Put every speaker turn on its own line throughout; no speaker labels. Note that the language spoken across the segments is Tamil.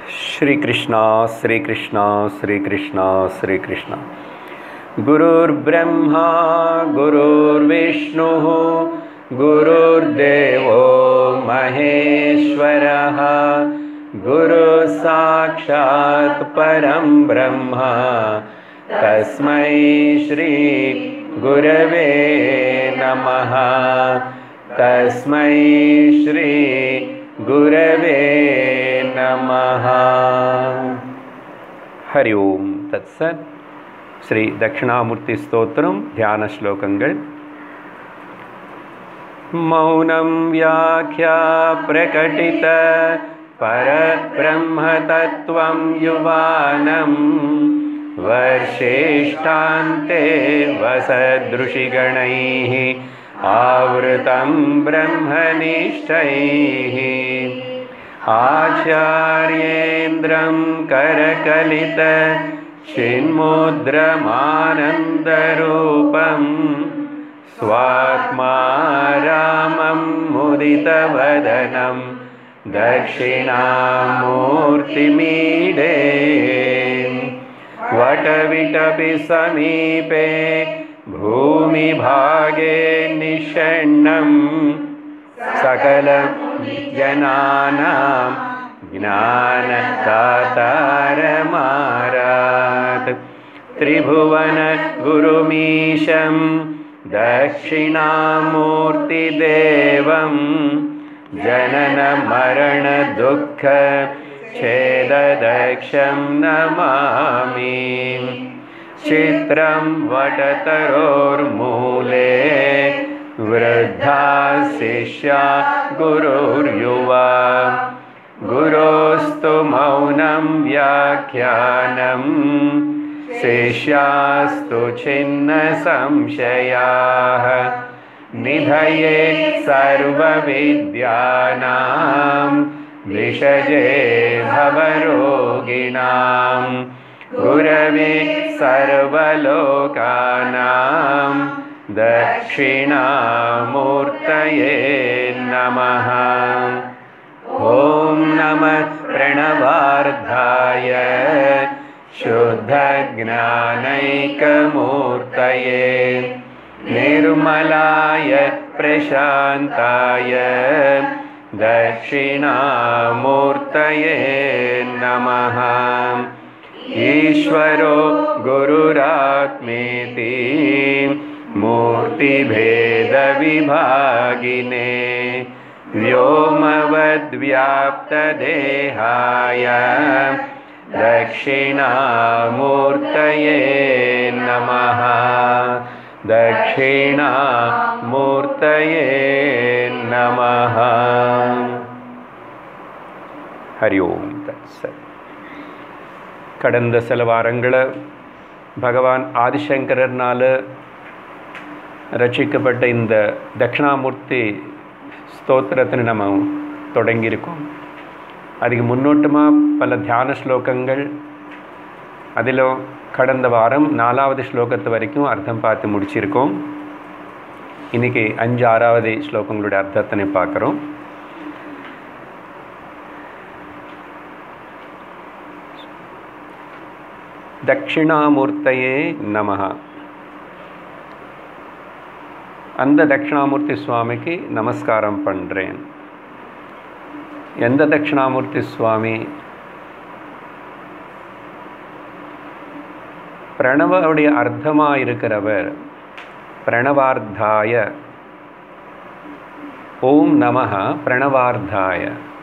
श्री कृष्णा श्री कृष्णा श्री कृष्णा श्री कृष्णा। गुरुर्ब्रह्मा गुरुर्विष्णु गुरुर्देवो महेश्वरः गुरुः साक्षात् परं ब्रह्म तस्मै श्री गुरवे नमः। तस्मै श्री गुरवे नमः। हरि ओम तत्सत्। श्री दक्षिणामूर्ति स्तोत्रम ध्यान श्लोकंगल। मौनं व्याख्या प्रकटित परब्रह्म तत्त्वं युवानं वर्षेष्ठान्ते वसदृशिगणैः आवृतं ब्रह्मनिष्ठैः आचार्येन्द्रं करकलित चिन्मुद्रमानन्दरूपं स्वात्मा रामं मुदितवदनं दक्षिणामूर्तिमीडे। वटविटपि समीपे भूमिभागे निषण्णं सकलजनानां ज्ञानदातारमारात्। त्रिभुवन गुरुमीशं दक्षिणामूर्तिदेवं जनन मरण दुःख छेददक्षं नमामि। चित्रं वटतरोर्मूले वृद्धा शिष्या गुरुर्युवा गुरोस्तु मौनं व्याख्यानं शिष्यास्तु छिन्न संशयाः। निधये सर्वविद्यानां विषजे भवरोगिणां गुरवे सर्वलोकानां दक्षिणामूर्तये नमः। ॐ नमः प्रणवार्धाय शुद्धज्ञानैकमूर्तये निर्मलाय प्रशान्ताय दक्षिणामूर्तये नमः। ईश्वरो गुरुरात्मेति मूर्तिभेदविभागिने व्योमवद्व्याप्तदेहाय दक्षिणामूर्तये नमः। दक्षिणामूर्तये नमः। हरि ओम तत्सत्। கடந்த சில வாரங்களை பகவான் ஆதிசங்கரனால் ரச்சிக்கப்பட்ட இந்த தட்சிணாமூர்த்தி ஸ்தோத்திரத்தை நம்ம தொடங்கியிருக்கோம். அதுக்கு முன்னோட்டமாக பல தியான ஸ்லோகங்கள், அதில் கடந்த வாரம் 4வது ஸ்லோகத்து வரைக்கும் அர்த்தம் பார்த்து முடிச்சிருக்கோம். இன்றைக்கி 5, 6வது ஸ்லோகங்களுடைய அர்த்தத்தினை பார்க்குறோம். தட்சிணாமூர்த்தயே நமஹ. அந்த தட்சிணாமூர்த்தி சுவாமிக்கு நமஸ்காரம் பண்ணுறேன். எந்த தட்சிணாமூர்த்தி சுவாமி? பிரணவனுடைய அர்த்தமாக இருக்கிறவர். பிரணவார்த்தாய ஓம் நமஹ பிரணவார்த்தாய.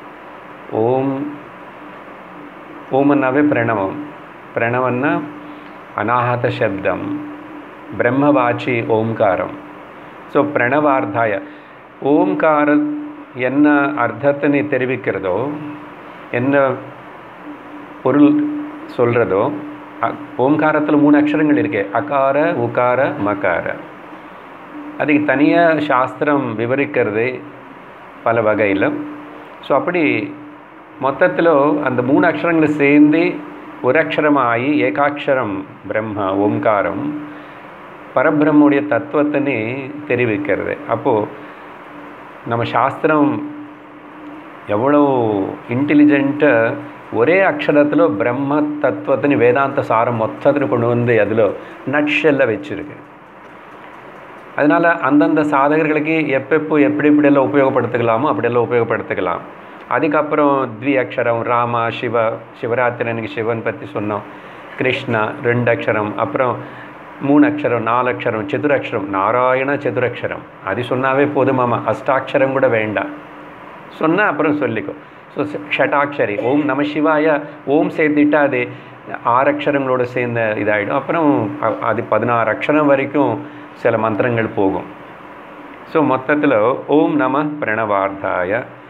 ஓம்னாவே பிரணவம். பிரணவன்னா அநாஹத சப்தம், பிரம்மவாச்சி ஓம்காரம். ஸோ பிரணவார்த்தாய ஓம்காரம் என்ன அர்த்தத்தினை தெரிவிக்கிறதோ, என்ன பொருள் சொல்கிறதோ, ஓம்காரத்தில் 3 அக்ஷரங்கள் இருக்கு. அகார உகார மகார. அதுக்கு தனியாக சாஸ்திரம் விவரிக்கிறது பல வகையில். ஸோ அப்படி மொத்தத்தில் அந்த 3 அக்ஷரங்கள் சேர்ந்து ஒரு அக்ஷரமாகி ஏகாட்சரம் பிரம்ம ஓம்காரம் பரபிரம்முடைய தத்துவத்தினை தெரிவிக்கிறது. அப்போது நம்ம சாஸ்திரம் எவ்வளோ இன்டெலிஜென்ட்டாக ஒரே அக்ஷரத்தில் பிரம்ம தத்துவத்தின் வேதாந்த சாரம் மொத்தத்தில் கொண்டு வந்து அதில் நட்ஷெல்ல வச்சுருக்கு. அதனால் அந்தந்த சாதகர்களுக்கு எப்பப்போ எப்படியெல்லாம் உபயோகப்படுத்திக்கலாமோ அப்படியெல்லாம் உபயோகப்படுத்திக்கலாம். அதுக்கப்புறம் அக்ஷரம் ராமா சிவ, சிவராத்திரி அன்னைக்கு சிவன் பற்றி சொன்னோம். கிருஷ்ணா 2 அக்ஷரம், அப்புறம் 3 அக்ஷரம் 4 அக்ஷரம் சதுரக்ஷரம், நாராயண சதுரக்ஷரம். அது சொன்னாவே போதுமாமா, அஷ்டாட்சரம் கூட வேண்டாம் சொன்னால் அப்புறம் சொல்லிக்கோ. ஸோ ஷட்டாட்சரி ஓம் நம சிவாய ஓம் சேர்த்துட்டா அது 6 அக்ஷரங்களோடு சேர்ந்த இதாகிடும். அப்புறம் அது 16 அக்ஷரம் வரைக்கும் சில மந்திரங்கள் போகும். ஸோ மொத்தத்தில் ஓம் நம பிரணவார்த்தாய,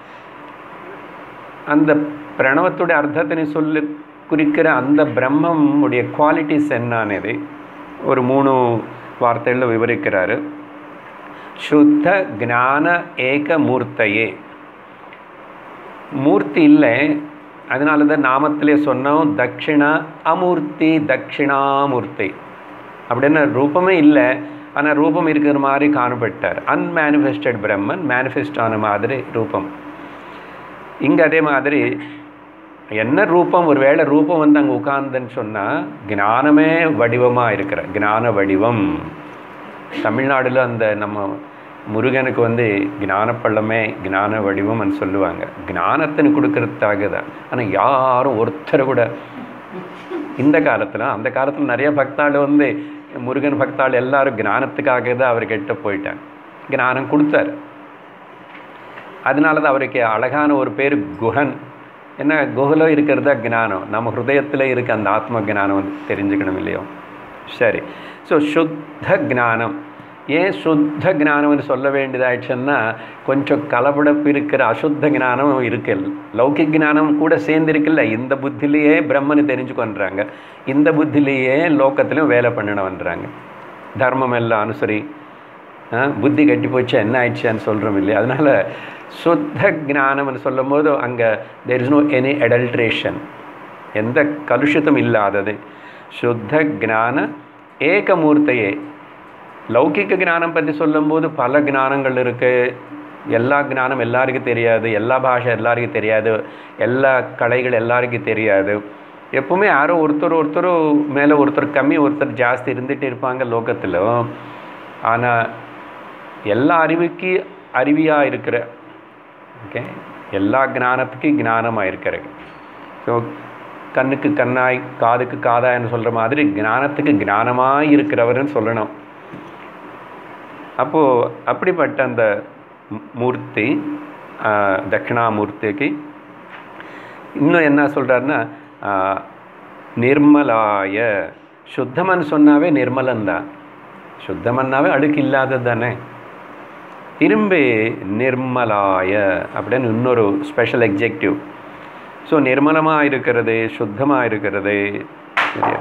அந்த பிரணவத்துடைய அர்த்தத்தினை சொல்லி குறிக்கிற அந்த பிரம்மமுடைய குவாலிட்டிஸ் என்னது ஒரு 3 வார்த்தைகளில் விவரிக்கிறாரு. சுத்த ஞான ஏக மூர்த்தையே. மூர்த்தி இல்லை, அதனால தான் நாமத்திலே சொன்னோம் தட்சிணா அமூர்த்தி தட்சிணாமூர்த்தி அப்படின்னு. ரூபமே இல்லை, ஆனால் ரூபம் இருக்கிற மாதிரி காணப்பட்டார். அன்மேனிஃபெஸ்டட் பிரம்மன், மேனிஃபெஸ்ட் ஆன மாதிரி ரூபம். இங்கே அதே மாதிரி என்ன ரூபம், ஒரு வேளை ரூபம் வந்து அங்கே உட்கார்ந்துன்னு சொன்னால் ஞானமே வடிவமாக இருக்கிற ஞான வடிவம். தமிழ்நாடில் அந்த நம்ம முருகனுக்கு வந்து ஞானப்பள்ளமே ஞான வடிவம்னு சொல்லுவாங்க. ஞானத்தின்னு கொடுக்கறதுக்காக தான். ஆனால் யாரும் ஒருத்தர் கூட இந்த காலத்தில், அந்த காலத்தில் நிறைய பக்தாள் வந்து முருகன் பக்தாள் எல்லாரும் ஞானத்துக்காக தான் அவர் கிட்ட போயிட்டாங்க. ஞானம் கொடுத்தார். அதனால தான் அவருக்கு அழகான ஒரு பேர் குஹன். என்ன, குஹலோ இருக்கிறதா ஞானம், நம்ம ஹிருதயத்தில் இருக்க அந்த ஆத்ம ஞானம் வந்து தெரிஞ்சுக்கணும் இல்லையோ. சரி, ஸோ சுத்த ஞானம். ஏன் சுத்த ஞானம்னு சொல்ல வேண்டியதாயிடுச்சுன்னா, கொஞ்சம் கலப்படப்பு இருக்கிற அசுத்த ஞானம் இருக்கு. லௌகிக் ஞானம் கூட சேர்ந்துருக்குல்ல. இந்த புத்திலேயே பிரம்மனை தெரிஞ்சுக்கொன்றாங்க, இந்த புத்திலேயே லோக்கத்திலையும் வேலை பண்ணணும்ன்றாங்க. தர்மம் எல்லாம் அனுசரி, புத்தி கட்டி போச்சு என்ன ஆயிடுச்சான்னு சொல்கிறோம் இல்லையா. அதனால் சுத்த ஞானம்னு சொல்லும் போது அங்கே there is no any adulteration, எந்த கலுஷித்தம் இல்லாதது. சுத்த ஞான ஏகமூர்த்தையே. லௌகிக்க ஞானம் பற்றி சொல்லும்போது பல ஞானங்கள் இருக்குது. எல்லா ஞானம் எல்லாருக்கும் தெரியாது, எல்லா பாஷை எல்லாருக்கும் தெரியாது, எல்லா கலைகள் எல்லாருக்கும் தெரியாது. எப்பவுமே யாரோ ஒருத்தர் மேலே ஒருத்தர் கம்மி ஒருத்தர் ஜாஸ்தி இருந்துகிட்டு இருப்பாங்க லோகத்தில். ஆனால் எல்லா அறிவுக்கு அறிவியாக இருக்கிற, ஓகே, எல்லா ஞானத்துக்கு ஞானமாக இருக்கிறது. ஸோ கண்ணுக்கு கண்ணாய் காதுக்கு காதாய்ன்னு சொல்கிற மாதிரி ஞானத்துக்கு ஞானமாக இருக்கிறவர்னு சொல்லணும். அப்போது அப்படிப்பட்ட அந்த மூர்த்தி தட்சிணாமூர்த்திக்கு இன்னும் என்ன சொல்கிறாருன்னா, நிர்மலாய. சுத்தமன்னு சொன்னாவே நிர்மலன்தான். சுத்தமன்னாவே அழுக்கு இல்லாதது தானே. திரும்பி நிர்மலாய அப்படின்னு இன்னொரு ஸ்பெஷல் எக்ஜெக்டிவ். ஸோ நிர்மலமாக இருக்கிறது, சுத்தமாக இருக்கிறது. சரியா?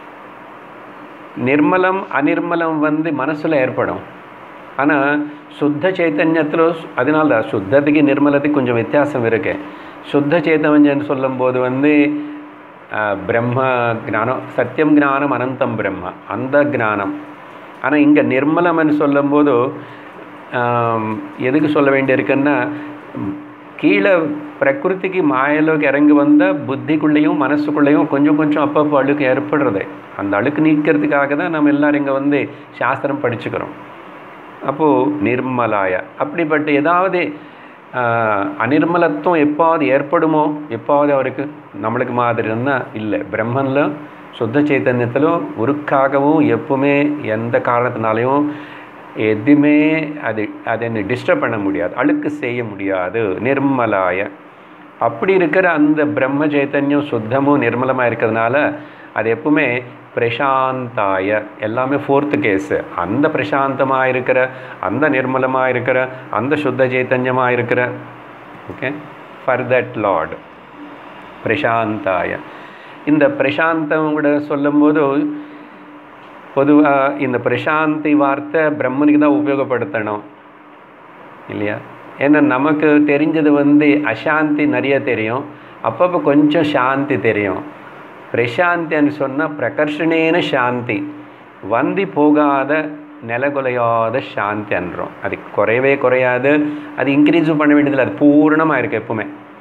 நிர்மலம் அநிர்மலம் வந்து மனசில் ஏற்படும். ஆனால் சுத்த சைத்தன்யத்தில், அதனால தான் சுத்தத்துக்கு நிர்மலத்துக்கு கொஞ்சம் வித்தியாசம் இருக்கு. சுத்த சைத்தன்யன்னு சொல்லும்போது வந்து பிரம்ம ஞானம், சத்தியம் ஞானம் அனந்தம் பிரம்ம, அந்த ஞானம். ஆனால் இங்கே நிர்மலம்னு சொல்லும்போது எதுக்கு சொல்ல வேண்டியிருக்குன்னா, கீழே பிரகிருதிக்கு மாயலோக்கு இறங்கி வந்த புத்திக்குள்ளேயும் மனசுக்குள்ளேயும் கொஞ்சம் கொஞ்சம் அப்பப்போ அழுக்கு ஏற்படுறது. அந்த அழுக்கு நீக்கிறதுக்காக தான் நம்ம எல்லோரும் இங்கே வந்து சாஸ்திரம் படிச்சுக்கிறோம். அப்போது நிர்மலாய. அப்படிப்பட்ட ஏதாவது அநிர்மலத்துவம் எப்பாவது ஏற்படுமோ, எப்பாவது அவருக்கு நம்மளுக்கு மாதிரின்னா இல்லை. பிரம்மனில் சுத்த சைத்தன்யத்திலும் உருக்காகவும் எப்பவுமே எந்த காரணத்தினாலையும் எதுவுமே அதை டிஸ்டர்ப் பண்ண முடியாது, அழுக்கு செய்ய முடியாது. நிர்மலாய. அப்படி இருக்கிற அந்த பிரம்ம சைத்தன்யம் சுத்தமும் நிர்மலமாக இருக்கிறதுனால அது எப்பவுமே பிரசாந்தாய. எல்லாமே 4th கேஸு. அந்த பிரசாந்தமாக இருக்கிற, அந்த நிர்மலமாக இருக்கிற, அந்த சுத்த சைத்தன்யமாக இருக்கிற, ஓகே, ஃபார் தட் லார்ட் பிரசாந்தாய. இந்த பிரசாந்தம் கூட சொல்லும்போது பொதுவாக இந்த பிரசாந்தி வார்த்தை பிரம்மனுக்கு தான் உபயோகப்படுத்தணும் இல்லையா. ஏன்னா நமக்கு தெரிஞ்சது வந்து அசாந்தி நிறைய தெரியும், அப்பப்போ கொஞ்சம் சாந்தி தெரியும். பிரசாந்தின்னு சொன்னால் பிரகர்ஷனேன சாந்தி, வந்தி போகாத நிலகுலையாத சாந்தி அன்றோம். அது குறையவே குறையாது, அது இன்க்ரீஸும் பண்ண வேண்டியதில்லை, அது பூர்ணமாக இருக்குது எப்பவுமே.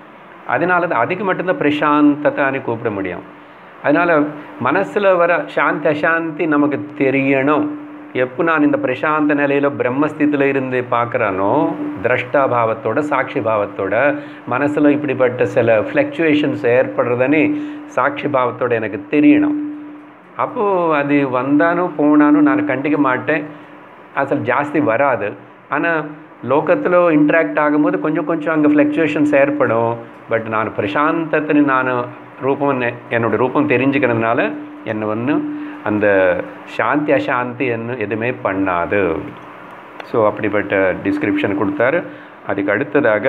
அதனால தான் அதுக்கு மட்டும்தான் பிரசாந்தத்தானே கூப்பிட முடியும். அதனால் மனசில் வர சாந்தி அசாந்தி நமக்கு தெரியணும். எப்போ நான் இந்த பிரசாந்த நிலையில் பிரம்மஸ்தித்தில் இருந்து பார்க்குறானோ, திரஷ்டாபாவத்தோட சாட்சி பாவத்தோட மனசில் இப்படிப்பட்ட சில ஃப்ளக்சுவேஷன்ஸ் ஏற்படுறதுன்னு சாட்சி பாவத்தோட எனக்கு தெரியணும். அப்போது அது வந்தாலும் போனாலும் நான் கண்டிக்க மாட்டேன், அசல் ஜாஸ்தி வராது. ஆனால் லோகத்தில் இன்ட்ராக்ட் ஆகும்போது கொஞ்சம் கொஞ்சம் அங்கே ஃப்ளக்சுவேஷன்ஸ் ஏற்படும். பட் நான் பிரசாந்தத்தின் நான் ரூபம் என்னோடய ரூபம் தெரிஞ்சுக்கிறதுனால என்னை அந்த சாந்தி அசாந்தி என்ன எதுவுமே பண்ணாது. ஸோ அப்படிப்பட்ட டிஸ்கிரிப்ஷன் கொடுத்தாரு. அதுக்கு அடுத்ததாக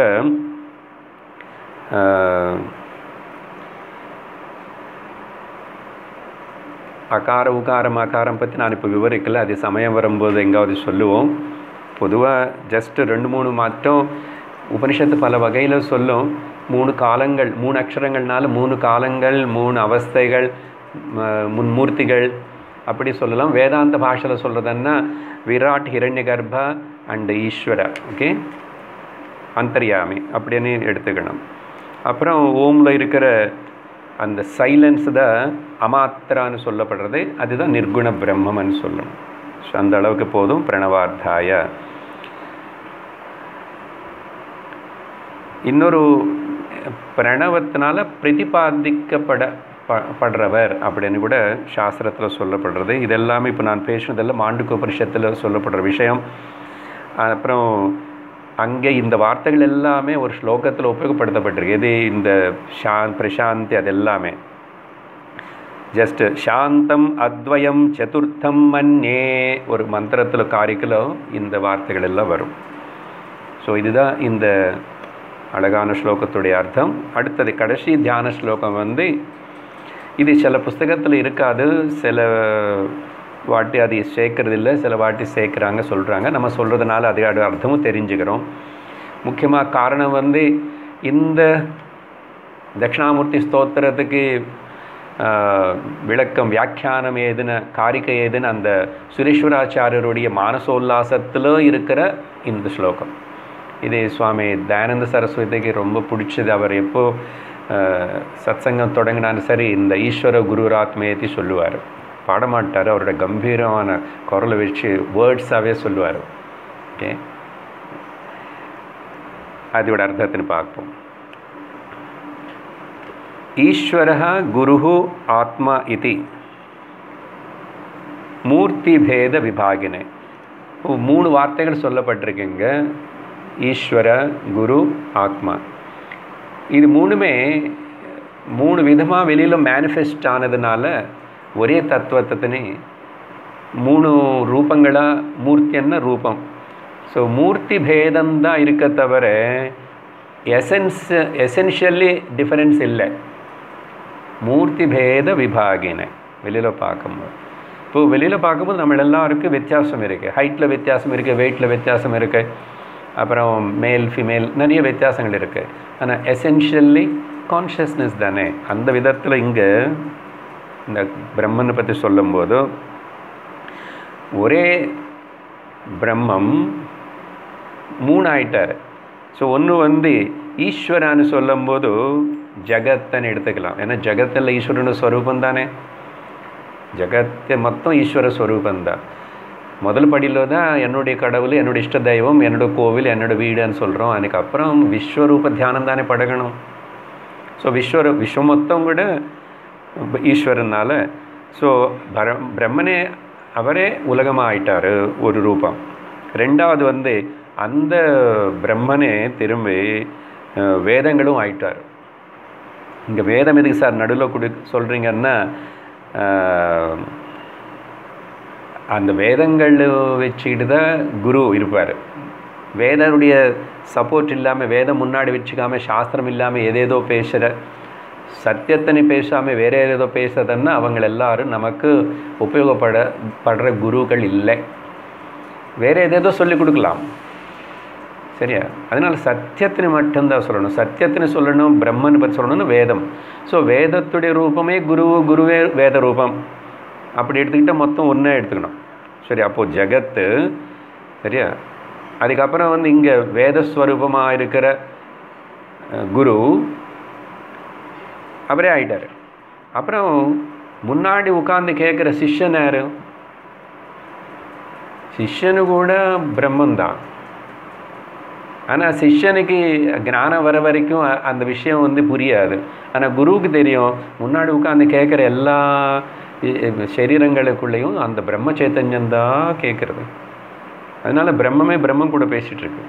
அகார உகாரம் அகாரம் பற்றி நான் இப்போ விவரிக்கல, அது சமயம் வரும்போது எங்காவது சொல்லுவோம். பொதுவாக ஜஸ்ட்டு 2-3 மட்டும் உபனிஷத்து பல வகையில் சொல்லும். 3 காலங்கள், 3 அக்ஷரங்கள்னால 3 காலங்கள், 3 அவஸ்தைகள், முன்மூர்த்திகள் அப்படி சொல்லலாம். வேதாந்த பாஷையில் சொல்கிறதுன்னா விராட், ஹிரண்ய கர்ப்பா அண்ட் ஈஸ்வர, ஓகே, அந்தர்யாமி அப்படின்னு எடுத்துக்கணும். அப்புறம் ஓமில் இருக்கிற அந்த சைலன்ஸ் தான் அமாத்திரான்னு சொல்லப்படுறது, அதுதான் நிர்குண பிரம்மன்னு சொல்லணும். ஸோ அந்த அளவுக்கு போதும். பிரணவார்த்தாய. இன்னொரு பிரணவத்தினால பிரதிபாதிக்கப்படுறவர் அப்படின்னு கூட சாஸ்திரத்தில் சொல்லப்படுறது. இதெல்லாமே இப்போ நான் பேசினதெல்லாம் மாண்டூக்யோபனிஷத்தில் சொல்லப்படுற விஷயம். அப்புறம் அங்கே இந்த வார்த்தைகள் எல்லாமே ஒரு ஸ்லோகத்தில் உபயோகப்படுத்தப்பட்டிருக்கு. எது இந்த பிரசாந்தி, அது எல்லாமே ஜஸ்ட் சாந்தம் அத்வயம் சதுர்த்தம் மன்யே ஒரு மந்திரத்தில் காரிக்கிலோ இந்த வார்த்தைகள் எல்லாம் வரும். ஸோ இதுதான் இந்த அழகான ஸ்லோகத்துடைய அர்த்தம். அடுத்தது கடைசி தியான ஸ்லோகம் இது சில புஸ்தகத்தில் இருக்காது, சில வாட்டி அது சேர்க்கறதில்லை, சில வாட்டி சேர்க்குறாங்க சொல்கிறாங்க. நம்ம சொல்கிறதுனால அதோட அர்த்தமும் தெரிஞ்சுக்கிறோம். முக்கியமாக காரணம் இந்த தட்சிணாமூர்த்தி ஸ்தோத்திரத்துக்கு விளக்கம் வியாக்கியானம் ஏதுன்னு காரிக்கை ஏதுன்னு அந்த சுரேஸ்வராச்சாரியருடைய மானசோல்லாசத்தில் இருக்கிற இந்த ஸ்லோகம். இது சுவாமி தயானந்த சரஸ்வதிக்கு ரொம்ப பிடிச்சது. அவர் எப்போ சத்சங்கம் தொடங்கினாலும் சரி இந்த ஈஸ்வர குருராத்மேத்தி சொல்லுவார். பாடமாட்டார், அவரோட கம்பீரமான குரலை வச்சு வேர்ட்ஸாகவே சொல்லுவார். ஓகே, அதோட அர்த்தத்தின்னு பார்ப்போம். ஈஸ்வரः குருः ஆத்மா இதி மூர்த்தி பேத விபாகினே. 3 வார்த்தைகள் சொல்லப்பட்டிருக்குங்க. ஈஸ்வர, குரு, ஆத்மா. இது 3மே 3 விதமாக வெளியில் மேனிஃபெஸ்ட் ஆனதுனால ஒரே தத்துவத்தினே 3 ரூபங்களாக மூர்த்தின்னா ரூபம். ஸோ மூர்த்தி பேதம்தான் இருக்க தவிர எசென்ஷியலி டிஃபரன்ஸ் இல்லை. மூர்த்தி பேத விபாகின வெளியில் பார்க்கும்போது, இப்போது வெளியில் பார்க்கும்போது நம்ம எல்லாருக்கும் வித்தியாசம் இருக்குது. ஹைட்டில் வித்தியாசம் இருக்குது, வெயிட்டில் வித்தியாசம் இருக்குது, அப்புறம் மேல் ஃபீமேல் நிறைய வித்தியாசங்கள் இருக்குது. ஆனால் எசென்ஷியலி கான்ஷியஸ்னஸ் தானே. அந்த விதத்தில் இங்கே இந்த பிரம்மனை பற்றி சொல்லும்போது ஒரே பிரம்மம் 3 ஆயிட்டார். ஸோ ஒன்று ஈஸ்வரான்னு சொல்லும்போது ஜகத்தன்னு எடுத்துக்கலாம். ஏன்னா ஜகத்தில் ஈஸ்வரனோட ஸ்வரூபம் தானே, ஜகத்தை மொத்தம் ஈஸ்வர ஸ்வரூபந்தான். முதல் படியில் தான் என்னுடைய கடவுள், என்னோடய இஷ்ட தெய்வம், என்னோடய கோவில், என்னோடய வீடுன்னு சொல்கிறோம். அதுக்கப்புறம் விஸ்வரூப தியானம் தானே பழகணும். ஸோ விஸ்வம் மொத்தம் கூட ஈஸ்வரனால. ஸோ பிரம்மனே அவரே உலகமாக ஆயிட்டார் ஒரு ரூபம். ரெண்டாவது அந்த பிரம்மனே திரும்பி வேதங்களும் ஆயிட்டார். இங்கே வேதம் எதுக்கு சார் நடுவில் சொல்கிறீங்கன்னா, அந்த வேதங்கள் வச்சுக்கிட்டு தான் குரு இருப்பார். வேதனுடைய சப்போர்ட் இல்லாமல், வேதம் முன்னாடி வச்சுக்காமல், சாஸ்திரம் இல்லாமல் ஏதேதோ பேசுகிற, சத்தியத்தனை பேசாமல் வேறு ஏதேதோ பேசுறதுன்னா அவங்க எல்லாரும் நமக்கு உபயோகப்படுற குருக்கள் இல்லை. வேறு ஏதேதோ சொல்லிக் கொடுக்கலாம், சரியா? அதனால் சத்தியத்தினை மட்டும்தான் சொல்லணும். சத்தியத்தினை சொல்லணும், பிரம்மனை பற்றி சொல்லணும்னு வேதம். ஸோ வேதத்துடைய ரூபமே குருவே வேத ரூபம் அப்படி எடுத்துக்கிட்டால் மொத்தம் ஒன்றே எடுத்துக்கணும், சரி? அப்போது ஜகத்து, சரியா? அதுக்கப்புறம் இங்கே வேதஸ்வரூபமாக இருக்கிற குரு, அவரே ஆயிட்டார். அப்புறம் முன்னாடி உட்கார்ந்து கேட்குற சிஷ்யன் யார்? சிஷ்யனு கூட பிரம்மந்தான். ஆனால் சிஷ்யனுக்கு ஞானம் வர வரைக்கும் அந்த விஷயம் புரியாது. ஆனால் குருவுக்கு தெரியும், முன்னாடி உட்காந்து கேட்குற எல்லா சரீரங்களுக்குள்ளேயும் அந்த பிரம்ம சைத்தன்யந்தான் கேட்குறது. அதனால பிரம்மமே பிரம்மம் கூட பேசிகிட்டு இருக்கு.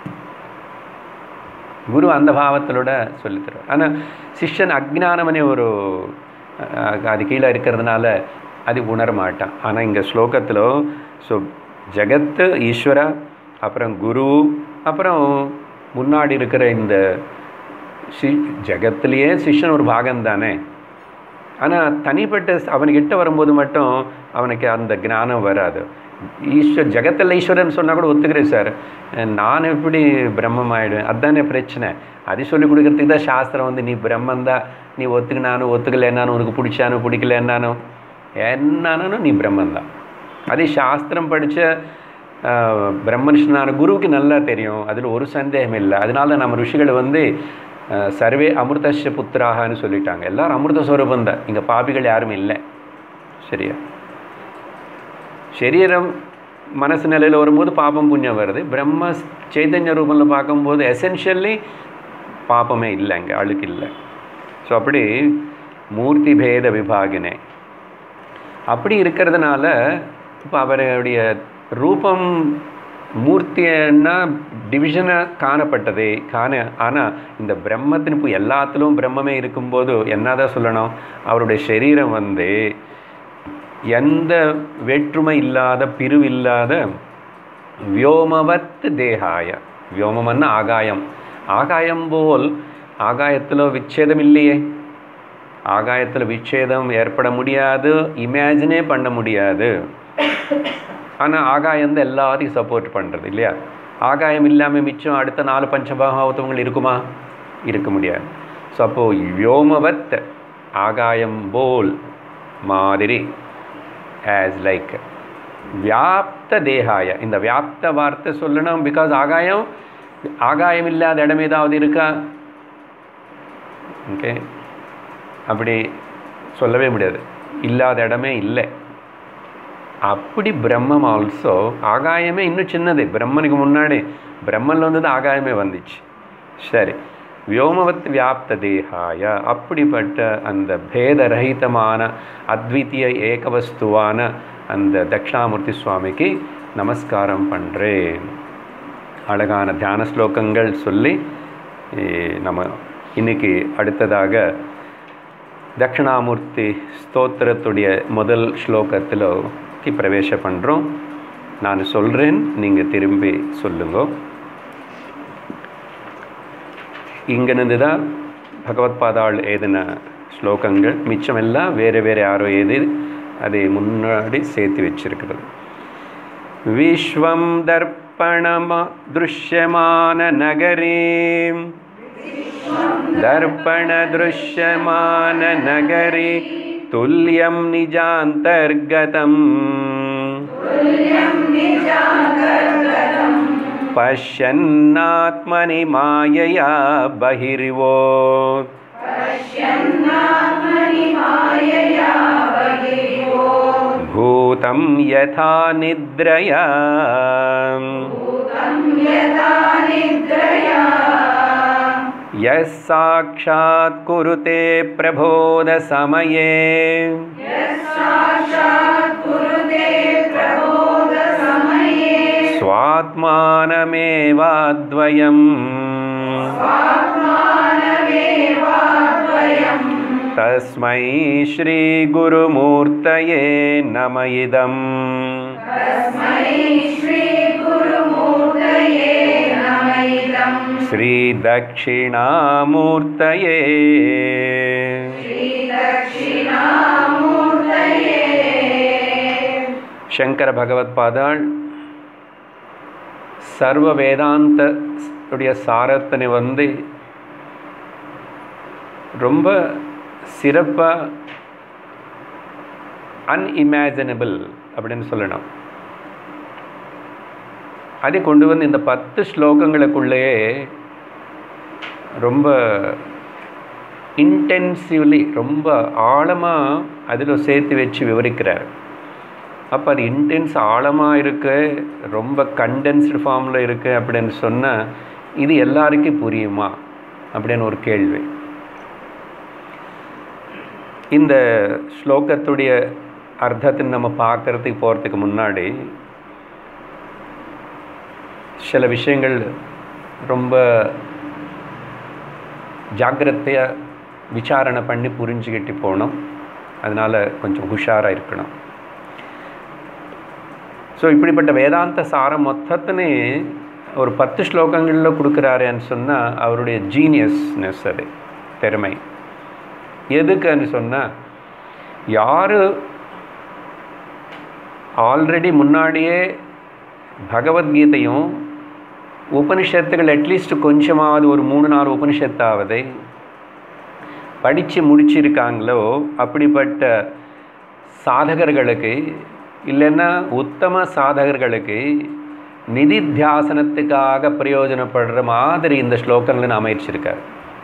குரு அந்த பாவத்திலோட சொல்லித்தருவார். ஆனால் சிஷ்யன் அஜ்ஞானமனே ஒரு அது கீழே இருக்கிறதுனால அது உணர மாட்டான். ஆனால் இங்கே ஸ்லோகத்தில் ஸோ ஜகத்து ஈஸ்வரா, அப்புறம் குரு, அப்புறம் முன்னாடி இருக்கிற இந்த ஜகத்துலேயே சிஷ்யன் ஒரு பாகம் தானே. ஆனால் தனிப்பட்ட அவனுக்கிட்ட வரும்போது மட்டும் அவனுக்கு அந்த ஞானம் வராது. ஜகத்தில் ஈஸ்வரன் சொன்னால் கூட ஒத்துக்கிறேன் சார், நான் எப்படி பிரம்மம் ஆகிடுவேன், அதுதானே பிரச்சனை. அது சொல்லி கொடுக்குறதுக்கு தான் சாஸ்திரம் நீ பிரம்மந்தான், நீ ஒத்துக்கினானு ஒத்துக்கலைன்னானு, உனக்கு பிடிச்சானு பிடிக்கலன்னானோ என்னானோ நீ பிரம்மந்தான். அதே சாஸ்திரம் படித்த பிரம்மனிஷ்டனான குருவுக்கு நல்லா தெரியும், அதில் ஒரு சந்தேகம் இல்லை. அதனால நம்ம ருஷிகள் சர்வே அமிர்தஸ்ய புத்திராகனு சொல்லிட்டாங்க. எல்லாரும் அமிர்த ஸ்வரூபம் தான், இங்கே பாபிகள் யாரும் இல்லை. சரியா? சரீரம் மனசு நிலையில் வரும்போது பாபம் புண்ணியம் வருது. பிரம்ம சைதன்ய ரூபத்தில் பார்க்கும்போது எசென்ஷியலி பாபமே இல்லை, அங்கே அழுக்கு இல்லை. ஸோ அப்படி மூர்த்தி பேத விபாகினே அப்படி இருக்கிறதுனால இப்போ அவருடைய ரூபம் மூர்த்தின்னா டிவிஷனாக காணப்பட்டதே ஆனால் இந்த பிரம்மத்தின் இப்போ எல்லாத்திலும் பிரம்மமே இருக்கும்போது என்னதான் சொல்லணும், அவருடைய சரீரம் எந்த வேற்றுமை இல்லாத பிரிவில்லாத வியோமவத் தேகாய. வியோமம்னா ஆகாயம். ஆகாயம் போல் ஆகாயத்தில் விச்சேதம் இல்லையே. ஆகாயத்தில் விச்சேதம் ஏற்பட முடியாது, இமேஜினே பண்ண முடியாது. ஆனால் ஆகாயம் எல்லாத்தையும் சப்போர்ட் பண்ணுறது இல்லையா. ஆகாயம் இல்லாமல் மிச்சம் அடுத்த 4 பஞ்சபாகவத்தவங்கள் இருக்குமா? இருக்க முடியாது. ஸோ அப்போது வியோமவத் ஆகாயம் போல் மாதிரி ஆஸ் லைக் வியாப்த தேகாய. இந்த வியாப்த வார்த்தை சொல்லணும், பிகாஸ் ஆகாயம் இல்லாத இடம் ஏதாவது இருக்கா? ஓகே, அப்படி சொல்லவே முடியாது, இல்லாத இடமே இல்லை. அப்படி பிரம்மம் ஆல்சோ ஆகாயமே இன்னும் சின்னது. பிரம்மனுக்கு முன்னாடி பிரம்மனில் ஆகாயமே வந்துச்சு. சரி, வியோமவத் வியாப்த தேகாய அப்படிப்பட்ட அந்த பேதரகிதமான அத்விதீய ஏகவஸ்துவான அந்த தட்சிணாமூர்த்தி சுவாமிக்கு நமஸ்காரம் பண்ணுறேன். அழகான தியான ஸ்லோகங்கள் சொல்லி நம்ம இன்னைக்கு அடுத்ததாக தட்சிணாமூர்த்தி ஸ்தோத்திரத்துடைய முதல் ஸ்லோகத்தில் பிரவேச பண்ணுறோம். நான் சொல்கிறேன், நீங்கள் திரும்பி சொல்லுங்க. இங்கிருந்து தான் பகவத் பாதாள் எழுதின ஸ்லோகங்கள், மிச்சமெல்லாம் வேறு வேறு யாரோ எழுதி அதை முன்னாடி சேர்த்து வச்சிருக்கிறது. விஸ்வம் தர்ப்பணமா திருஷ்யமான நகரே, दर्पण दृश्यमान नगरे तुल्यं निजान्तर्गतम् पश्यन्नात्मनि मायया बहिर्वो भूतं यथा निद्रया यस्साक्षात् कुरुते प्रबोध समये स्वात्मानमेवाद्वयम् तस्मै श्री गुरुमूर्तये नम इदम् श्री दक्षिणामूर्तये शंकर भगवत्पादाள் सर्व வேதாந்த உடைய சாரத்தினை ரொம்ப சிறப்பா அன்இமேஜினபிள் அப்படின்னு சொல்லணும். அதை கொண்டு இந்த 10 ஸ்லோகங்களுக்குள்ளேயே ரொம்ப இன்டென்சிவ்லி ரொம்ப ஆழமாக அதில் சேர்த்து வச்சு விவரிக்கிறார். அப்போ அது இன்டென்ஸ் ஆழமாக இருக்கு, ரொம்ப கண்டென்ஸ்டு ஃபார்மில் இருக்குது அப்படின்னு சொன்னால் இது எல்லாருக்கும் புரியுமா அப்படின்னு ஒரு கேள்வி. இந்த ஸ்லோகத்துடைய அர்த்தத்தை நம்ம பார்க்கறதுக்கு போகிறதுக்கு முன்னாடி சில விஷயங்கள் ரொம்ப ஜாக்கிரதையாக விசாரணை பண்ணி புரிஞ்சுக்கிட்டு போகணும். அதனால் கொஞ்சம் உஷாராக இருக்கணும். ஸோ இப்படிப்பட்ட வேதாந்த சாரம் மொத்தத்தினே ஒரு 10 ஸ்லோகங்களில் கொடுக்குறாருன்னு சொன்னால் அவருடைய ஜீனியஸ்னஸ், அது திறமை. எதுக்குன்னு சொன்னால், யார் ஆல்ரெடி முன்னாடியே பகவத்கீதையும் உபனிஷத்துகள் அட்லீஸ்ட் கொஞ்சமாவது ஒரு 3-4 உபனிஷத்தாவது படித்து முடிச்சிருக்காங்களோ அப்படிப்பட்ட சாதகர்களுக்கு, இல்லைன்னா உத்தம சாதகர்களுக்கு நிதித்தியாசனத்துக்காக பிரயோஜனப்படுற மாதிரி இந்த ஸ்லோகங்களை அமைச்சிருக்கார்.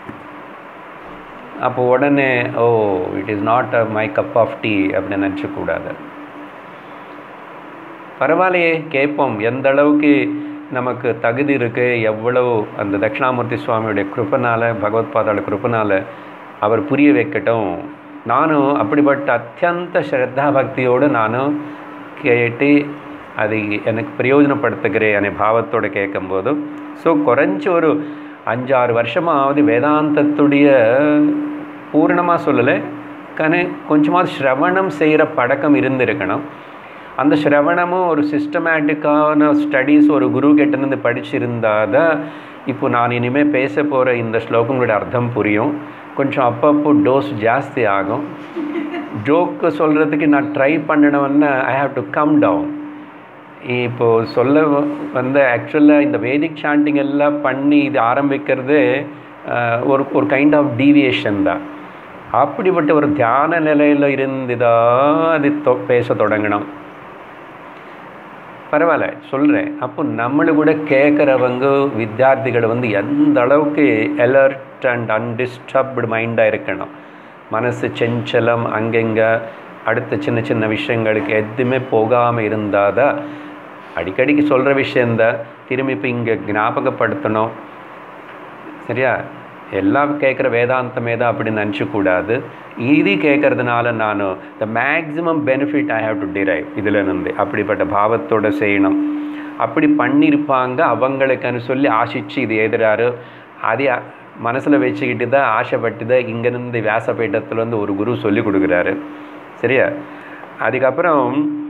அப்போ உடனே it is not a my cup of tea அப்படின்னு நினச்சக்கூடாது. பரவாயில்லையே, கேட்போம், எந்த அளவுக்கு நமக்கு தகுதி இருக்குது, எவ்வளவு அந்த தட்சிணாமூர்த்தி சுவாமியுடைய கிருப்பனால், பகவத்பாதாவோட கிருப்பனால் அவர் புரிய வைக்கட்டும். நானும் அப்படிப்பட்ட அத்தியந்த ஸ்ரத்தா பக்தியோடு நானும் கேட்டு அது எனக்கு பிரயோஜனப்படுத்துகிறேன் அనే பாவத்தோடு கேட்கும்போது, ஸோ குறைஞ்சி ஒரு 5-6 வருஷமாவது வேதாந்தத்துடைய பூர்ணமாக சொல்லலை, கொஞ்சமாவது ஸ்ரவணம் செய்கிற பழக்கம் இருந்திருக்கணும். அந்த ஸ்ரவணமும் ஒரு சிஸ்டமேட்டிக்கான ஸ்டடீஸ் ஒரு குரு கிட்டேருந்து படிச்சிருந்தால் தான் இப்போ நான் இனிமேல் பேச போகிற இந்த ஸ்லோகங்களோட அர்த்தம் புரியும். கொஞ்சம் அப்பப்போ டோஸ் ஜாஸ்தி ஆகும். ஜோக்கு சொல்கிறதுக்கு நான் ட்ரை பண்ணணும்னா I have to come down. இப்போது சொல்ல வந்து ஆக்சுவலாக இந்த வேதிக் சாண்டிங் எல்லாம் பண்ணி இது ஆரம்பிக்கிறது ஒரு கைண்ட் ஆஃப் டீவியேஷன் தான். அப்படிப்பட்ட ஒரு தியான நிலையில் இருந்து தான் அது பேச தொடங்கணும். பரவாயில்ல சொல்கிறேன். அப்போ நம்மளை கூட கேட்குறவங்க வித்தியார்த்திகள் வந்து எந்த அளவுக்கு அலர்ட் அண்ட் அன்டிஸ்டர்ப்டு மைண்டாக இருக்கணும். மனசு செஞ்சலம் அங்கங்கே அடுத்த சின்ன சின்ன விஷயங்களுக்கு எதுவுமே போகாமல் இருந்தால் தான், அடிக்கடிக்கு சொல்கிற விஷயந்தான் திரும்பி இப்போ இங்கே ஞாபகப்படுத்தணும். சரியா? எல்லாம் கேட்குற வேதாந்தமே தான் அப்படின்னு நினச்சக்கூடாது. இது கேட்குறதுனால நான் the maximum benefit I have to derive இதிலிருந்து அப்படிப்பட்ட பாவத்தோடு செய்யணும். அப்படி பண்ணியிருப்பாங்க அவங்களுக்குன்னு சொல்லி ஆசிச்சு இது எழுதுறாரு. அதே மனசில் வச்சுக்கிட்டு தான் ஆசைப்பட்டு தான் இங்கேருந்து வியாசபீடத்துலேருந்து ஒரு குரு சொல்லி கொடுக்குறாரு. சரியா? அதுக்கப்புறம்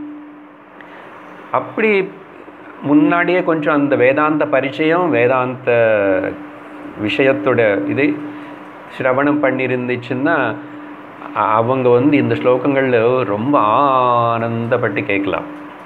அப்படி முன்னாடியே கொஞ்சம் அந்த வேதாந்த பரிச்சயம், வேதாந்த விஷயத்தோட இது ஸ்ரவணம் பண்ணியிருந்துச்சுன்னா அவங்க வந்து இந்த ஸ்லோகங்களில் ரொம்ப ஆனந்தப்பட்டு கேட்கலாம்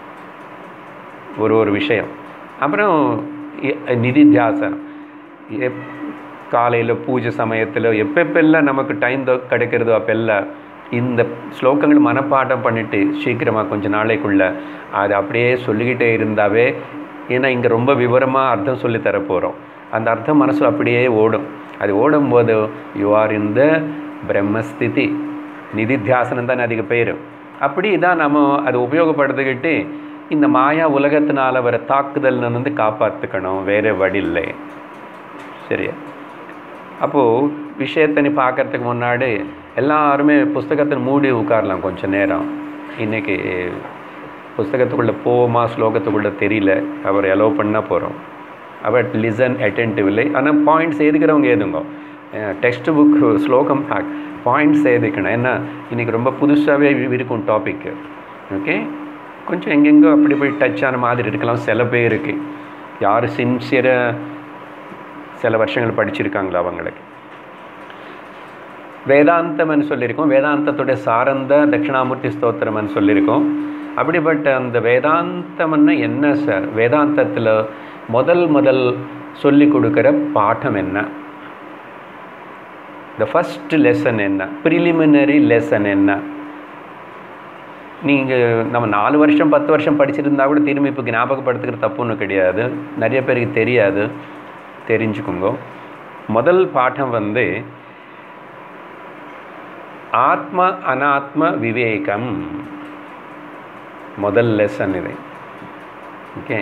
ஒரு விஷயம். அப்புறம் நிதித்தியாசனம், காலையில் பூஜை சமயத்தில் எப்பெல்லாம் நமக்கு டைம் கிடைக்கிறதோ அப்பெல்லாம் இந்த ஸ்லோகங்கள் மனப்பாடம் பண்ணிவிட்டு சீக்கிரமாக கொஞ்சம் நாளைக்குள்ளே அது அப்படியே சொல்லிக்கிட்டே இருந்தாவே, ஏன்னா இங்கே ரொம்ப விவரமாக அர்த்தம் சொல்லி தரப்போகிறோம். அந்த அர்த்தம் மனசில் அப்படியே ஓடும். அது ஓடும்போது யூ ஆர் இன் த பிரம்மஸ்திதி, நிதித்தியாசனம் தான் அதுக்கு பேர். அப்படி தான் நம்ம அதை உபயோகப்படுத்திக்கிட்டு இந்த மாயா உலகத்தினால் வர தாக்குதல் வந்து காப்பாற்றுக்கணும், வேறு வழி இல்லை. சரியா? அப்போது விஷயத்தை பார்க்கறதுக்கு முன்னாடி எல்லாருமே புஸ்தகத்தை மூடி உட்காரலாம் கொஞ்சம் நேரம். இன்றைக்கி புஸ்தகத்துக்குள்ளே போவோமா ஸ்லோகத்துக்குள்ளே தெரியல, அவர் அலோவ் பண்ணால் போகிறோம். அவர் லிசன் அட்டென்டிவ்லி. ஆனால் பாயிண்ட்ஸ் எழுதிக்கிறவங்க எழுதுங்க. டெக்ஸ்ட் புக் ஸ்லோகம் பாயிண்ட்ஸ் எழுதிக்கணும். ஏன்னா இன்றைக்கி ரொம்ப புதுசாகவே இருக்கும் டாபிக்கு. ஓகே, கொஞ்சம் எங்கெங்கோ அப்படி போய் டச் ஆன மாதிரி இருக்கலாம் சில பேருக்கு. யார் சின்சியராக சில வருஷங்கள் படிச்சிருக்காங்களா அவங்களுக்கு. வேதாந்தம்னு சொல்லியிருக்கோம். வேதாந்தத்துடைய சாரந்த தட்சிணாமூர்த்தி ஸ்தோத்திரம்னு சொல்லியிருக்கோம். அப்படிப்பட்ட அந்த வேதாந்தம்னா என்ன சார்? வேதாந்தத்தில் முதல் சொல்லி கொடுக்குற பாடம் என்ன? த ஃபஸ்ட் லெசன் என்ன? ப்ரிலிமினரி லெசன் என்ன? நீங்கள் நம்ம 4 வருஷம் 10 வருஷம் படிச்சிருந்தா கூட திரும்பி இப்போ ஞாபகப்படுத்துக்கிற தப்பு ஒன்றும் கிடையாது. நிறைய பேருக்கு தெரியாது, தெரிஞ்சுக்கோங்க. முதல் பாடம் வந்து ஆத்ம அனாத்ம விவேகம் முதல் லெசன் இது. ஓகே,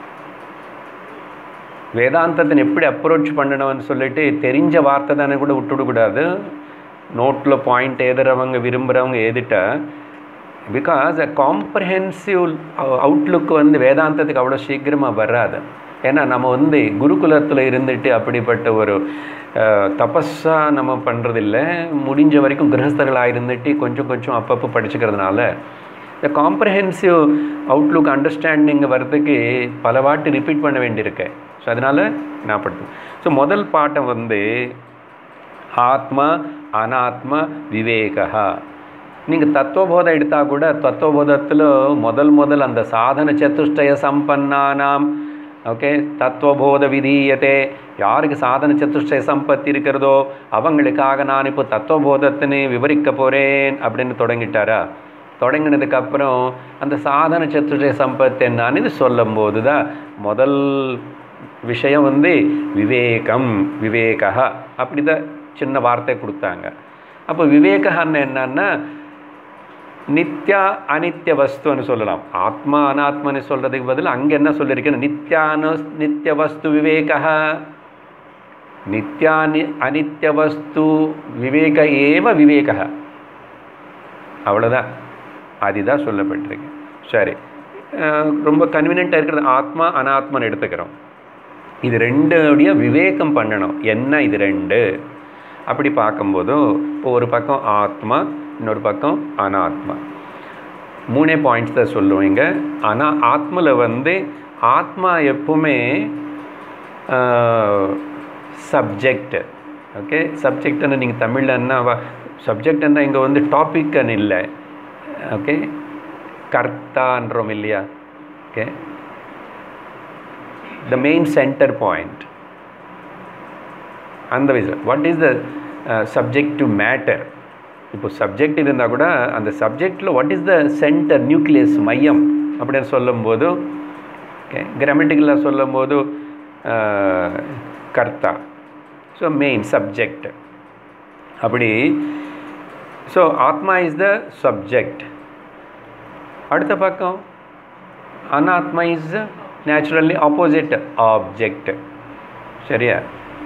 வேதாந்தத்தின் எப்படி அப்ரோச் பண்ணணும்னு சொல்லிட்டு தெரிஞ்ச வார்த்தை தானே கூட விட்டுவிடக்கூடாது. நோட்டில் பாயிண்ட் எழுதுறவங்க விரும்புகிறவங்க எழுதிட்டா, பிகாஸ் அ காம்ப்ரஹென்சிவ் அவுட்லுக் வந்து வேதாந்தத்துக்கு அவ்வளோ சீக்கிரமாக வராது. ஏன்னா நம்ம குருகுலத்தில் இருந்துட்டு அப்படிப்பட்ட ஒரு தபஸாக நம்ம பண்ணுறதில்ல. முடிஞ்ச வரைக்கும் கிரகஸ்தர்களாக இருந்துட்டு கொஞ்சம் கொஞ்சம் அப்பப்போ படிச்சுக்கிறதுனால இந்த காம்ப்ரஹென்சிவ் அவுட்லுக் அண்டர்ஸ்டாண்டிங் வர்றதுக்கு பல வாட்டி ரிப்பீட் பண்ண வேண்டியிருக்கு. ஸோ அதனால் நான் படுத்து. ஸோ முதல் பாட்டம் ஆத்ம அனாத்ம விவேகா. நீங்கள் தத்துவபோதம் எடுத்தால் கூட தத்துவபோதத்தில் முதல் அந்த சாதன சதுஷ்டய சம்பன்னானாம், ஓகே, தத்துவபோத விதீயத்தை, யாருக்கு சாதன சதுஷ்டய சம்பத்தி இருக்கிறதோ அவங்களுக்காக நான் இப்போ தத்துவபோதத்தினை விவரிக்க போகிறேன் அப்படின்னு தொடங்கிட்டாரா. தொடங்கினதுக்கப்புறம் அந்த சாதன சதுஷ்டய சம்பத்து என்னான்னு இது சொல்லும் போது தான் முதல் விஷயம் விவேகம், விவேகா அப்படி தான் சின்ன வார்த்தை கொடுத்தாங்க. அப்போ விவேகான்னு என்னன்னா நித்யா அனித்ய வஸ்துன்னு சொல்லலாம். ஆத்மா அனாத்மன்னு சொல்கிறதுக்கு பதில் அங்கே என்ன சொல்லியிருக்கேன்னு நித்ய வஸ்து விவேகா, நித்யா அனித்ய வஸ்து விவேக ஏவ விவேகா, அவ்வளோதான். அதுதான் சொல்லப்பட்டிருக்கு. சரி, ரொம்ப கன்வீனியண்ட்டாக இருக்கிறது ஆத்மா அனாத்மன்னு எடுத்துக்கிறோம். இது ரெண்டுடைய விவேகம் பண்ணணும். என்ன இது ரெண்டு அப்படி பார்க்கும்போதும் இப்போ ஒரு பக்கம் ஆத்மா, இன்னொரு பக்கம் அனாத்மா. 3 பாயிண்ட்ஸ் தான் சொல்லுவீங்க. ஆனால் ஆத்மாவில் ஆத்மா எப்பவுமே சப்ஜெக்ட். ஓகே, சப்ஜெக்ட்னு நீங்கள் தமிழில் என்ன சப்ஜெக்ட் என்ன இங்கே டாபிக்னு இல்லை. ஓகே, கர்த்தான்றோம் இல்லையா. Okay, the main center point. அந்த விஷயம் what is the subject to matter. இப்போ சப்ஜெக்ட் இருந்தால் கூட அந்த சப்ஜெக்டில் what is the centre, nucleus, மையம் அப்படின்னு சொல்லும்போது, ஓகே, கிராமட்டிக்கலாக சொல்லும்போது கர்த்தா. ஸோ மெயின் சப்ஜெக்ட் அப்படி. So atma is the subject. அடுத்த பக்கம் அனாத்மா இஸ் நேச்சுரலி ஆப்போசிட் ஆப்ஜெக்ட். சரியா?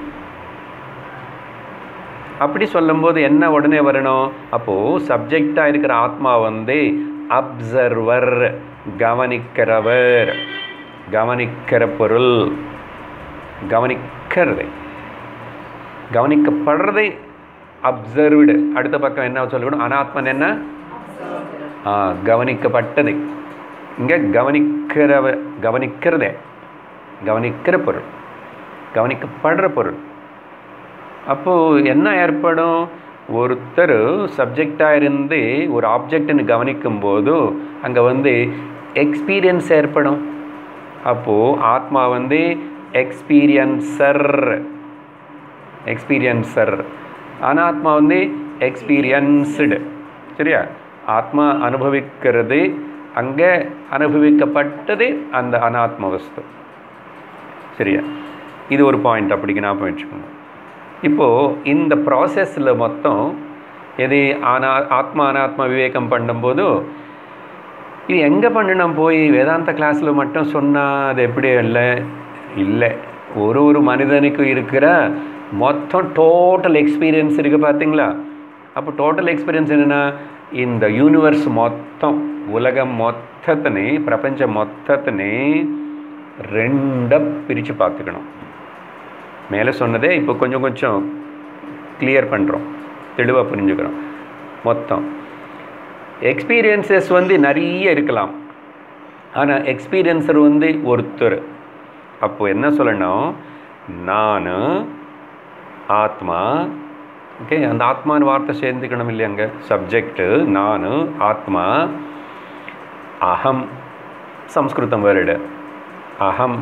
அப்படி சொல்லும்போது என்ன உடனே வரணும்? அப்போது சப்ஜெக்டாக இருக்கிற ஆத்மா அப்சர்வர், கவனிக்கிறவர், கவனிக்கிற பொருள், கவனிக்கிறது, கவனிக்கப்படுறது அப்சர்வ்டு. அடுத்த பக்கம் என்ன சொல்லணும்? அனாத்மன் என்ன? கவனிக்கப்பட்டது. இங்கே கவனிக்கிறதே, கவனிக்கிற பொருள், கவனிக்கப்படுற பொருள். அப்போது என்ன ஏற்படும்? ஒருத்தர் சப்ஜெக்டாக இருந்து ஒரு ஆப்ஜெக்ட்னு கவனிக்கும்போது அங்கே எக்ஸ்பீரியன்ஸ் ஏற்படும். அப்போது ஆத்மா எக்ஸ்பீரியன்சர், எக்ஸ்பீரியன்சர். அனாத்மா எக்ஸ்பீரியன்ஸ்டு. சரியா? ஆத்மா அனுபவிக்கிறது, அங்கே அனுபவிக்கப்பட்டது அந்த அனாத்ம வஸ்து. சரியா? இது ஒரு பாயிண்ட். அப்படிக்கு நான் வச்சுக்கோங்க. இப்போது இந்த ப்ராசஸில் மொத்தம் எது ஆத்மா அனாத்மா விவேகம் பண்ணும்போது இது எங்கே பண்ணணும்? போய் வேதாந்த கிளாஸில் மட்டும் சொன்னால் அது எப்படி இல்லை. ஒரு மனிதனுக்கு இருக்கிற மொத்தம் டோட்டல் எக்ஸ்பீரியன்ஸ் இருக்குது பார்த்தீங்களா? அப்போ டோட்டல் எக்ஸ்பீரியன்ஸ் என்னென்னா இந்த யூனிவர்ஸ் மொத்தம், உலகம் மொத்தத்தினே, பிரபஞ்சம் மொத்தத்தினே ரெண்டாக பிரித்து பார்த்துக்கணும். மேலே சொன்னதே இப்போ கொஞ்சம் கொஞ்சம் கிளியர் பண்ணுறோம், தெளிவாக புரிஞ்சுக்கிறோம். மொத்தம் எக்ஸ்பீரியன்ஸஸ் நிறைய இருக்கலாம். ஆனால் எக்ஸ்பீரியன்ஸர் ஒருத்தர். அப்போது என்ன சொல்லணும்? நான் ஆத்மா. ஓகே, அந்த ஆத்மான்னு வார்த்தை சேர்ந்துக்கணும் இல்லையாங்க? சப்ஜெக்டு நான், ஆத்மா, அகம், சம்ஸ்கிருதம் வேர்டு அகம்.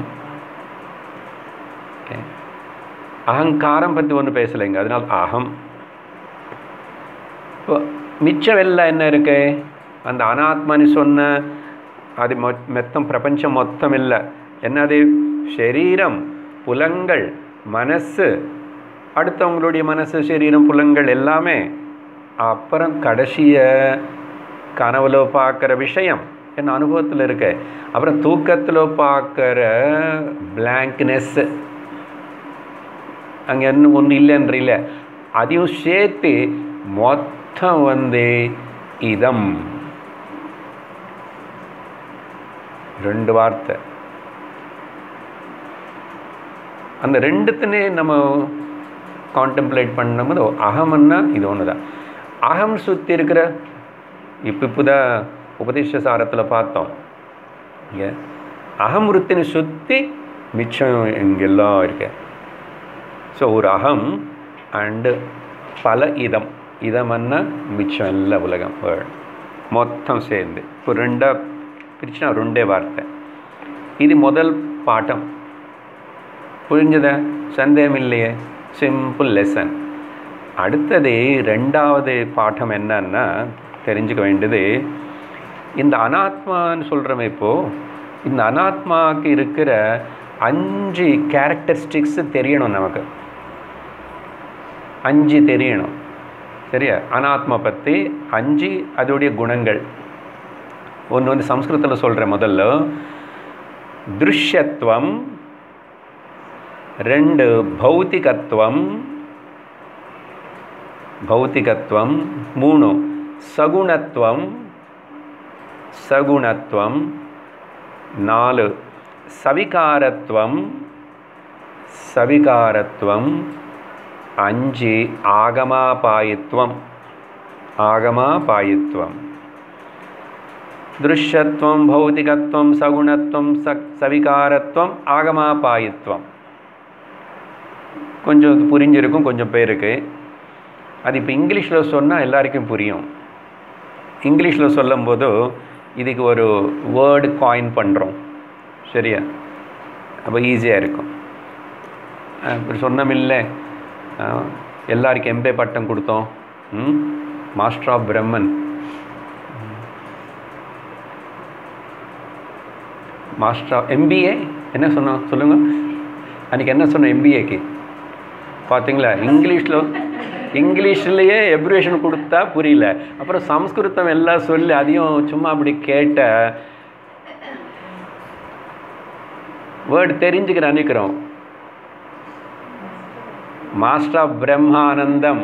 ஓகே, அகங்காரம் பற்றி ஒன்றும் பேசலைங்க, அதனால் அகம். இப்போ மிச்சம் எல்லாம் என்ன இருக்கு? அந்த அனாத்மான்னு சொன்ன அது மொத்தம் பிரபஞ்சம் மொத்தம் இல்லை. என்னது? சரீரம், புலங்கள், மனசு, அடுத்தவங்களுடைய மனசு, சரீரம், புலங்கள் எல்லாமே அப்புறம் கடைசியை கனவுல பார்க்குற விஷயம் என்ன அனுபவத்தில் இருக்கு, அப்புறம் தூக்கத்தில் பார்க்குற பிளாங்க்னஸ், அங்கே இன்னும் ஒன்றும் இல்லைன்றீல, அதையும் சேர்த்து மொத்தம் இதம். 2 வார்த்தை. அந்த ரெண்டுத்துனே நம்ம கான்டெம்ப்ளேட் பண்ணும்போது அகம்னா இது ஒன்று தான். அகம் சுற்றி இருக்கிற இப்போதான் உபதேச சாரத்தில் பார்த்தோம், அகமுருத்தினை சுற்றி மிச்சம் இங்கெல்லாம் இருக்கு. ஸோ ஒரு அகம் அண்டு பல இதம், இதம்னா மிச்சம் இல்லை உலகம் வேர்ல்ட் மொத்தம் சேர்ந்து. இப்போ 2 பிரிச்சுனா 2 வார்த்தை. இது முதல் பாட்டம். புரிஞ்சதா? சந்தேகம் இல்லையே, சிம்பிள் லெசன். அடுத்தது 2வது பாடம் என்னன்னா தெரிஞ்சுக்க வேண்டியது, இந்த அனாத்மான்னு சொல்கிறோமே இப்போது, இந்த அனாத்மாவுக்கு இருக்கிற 5 கேரக்டரிஸ்டிக்ஸ் தெரியணும் நமக்கு. 5 தெரியணும், சரியா? அனாத்மா பற்றி 5 அதோடைய குணங்கள். ஒன்று சம்ஸ்கிருதத்தில் சொல்கிறேன். முதல்ல திருஷ்யத்துவம், 2 பௌத்திகத்துவம், 3 சகுணத்துவம், 4 சவிகாரத்துவம், 5 ஆகமாபாயித்வம். திருஷ்யத்துவம், பௌத்திகத்துவம், சகுணத்துவம், சவிகாரத்துவம், ஆகமாபாயித்வம். கொஞ்சம் புரிஞ்சிருக்கும் கொஞ்சம் பேருக்கு. அது இப்போ இங்கிலீஷில் சொன்னால் எல்லாருக்கும் புரியும். இங்கிலீஷில் சொல்லும்போது இதுக்கு ஒரு வேர்டு காயின் பண்ணுறோம், சரியா? அப்போ ஈஸியாக இருக்கும். இப்படி சொன்னமில்லை, எல்லாருக்கும் எம்பே பட்டம் கொடுத்தோம், master of Brahman, master of MBA. என்ன சொன்னோம் சொல்லுங்கள்? அன்றைக்கி என்ன சொன்னோம் எம்பிஏக்கு? பார்த்தீங்களா? இங்கிலீஷ்லேயே எப்ரிவேஷன் கொடுத்தா புரியல. அப்புறம் சம்ஸ்கிருதம் எல்லாம் சொல்லி அதையும் சும்மா அப்படி கேட்ட வேர்டு தெரிஞ்சுக்கிற அனுக்கிறோம். மாஸ்டர் ஆஃப் பிரம்மானந்தம்.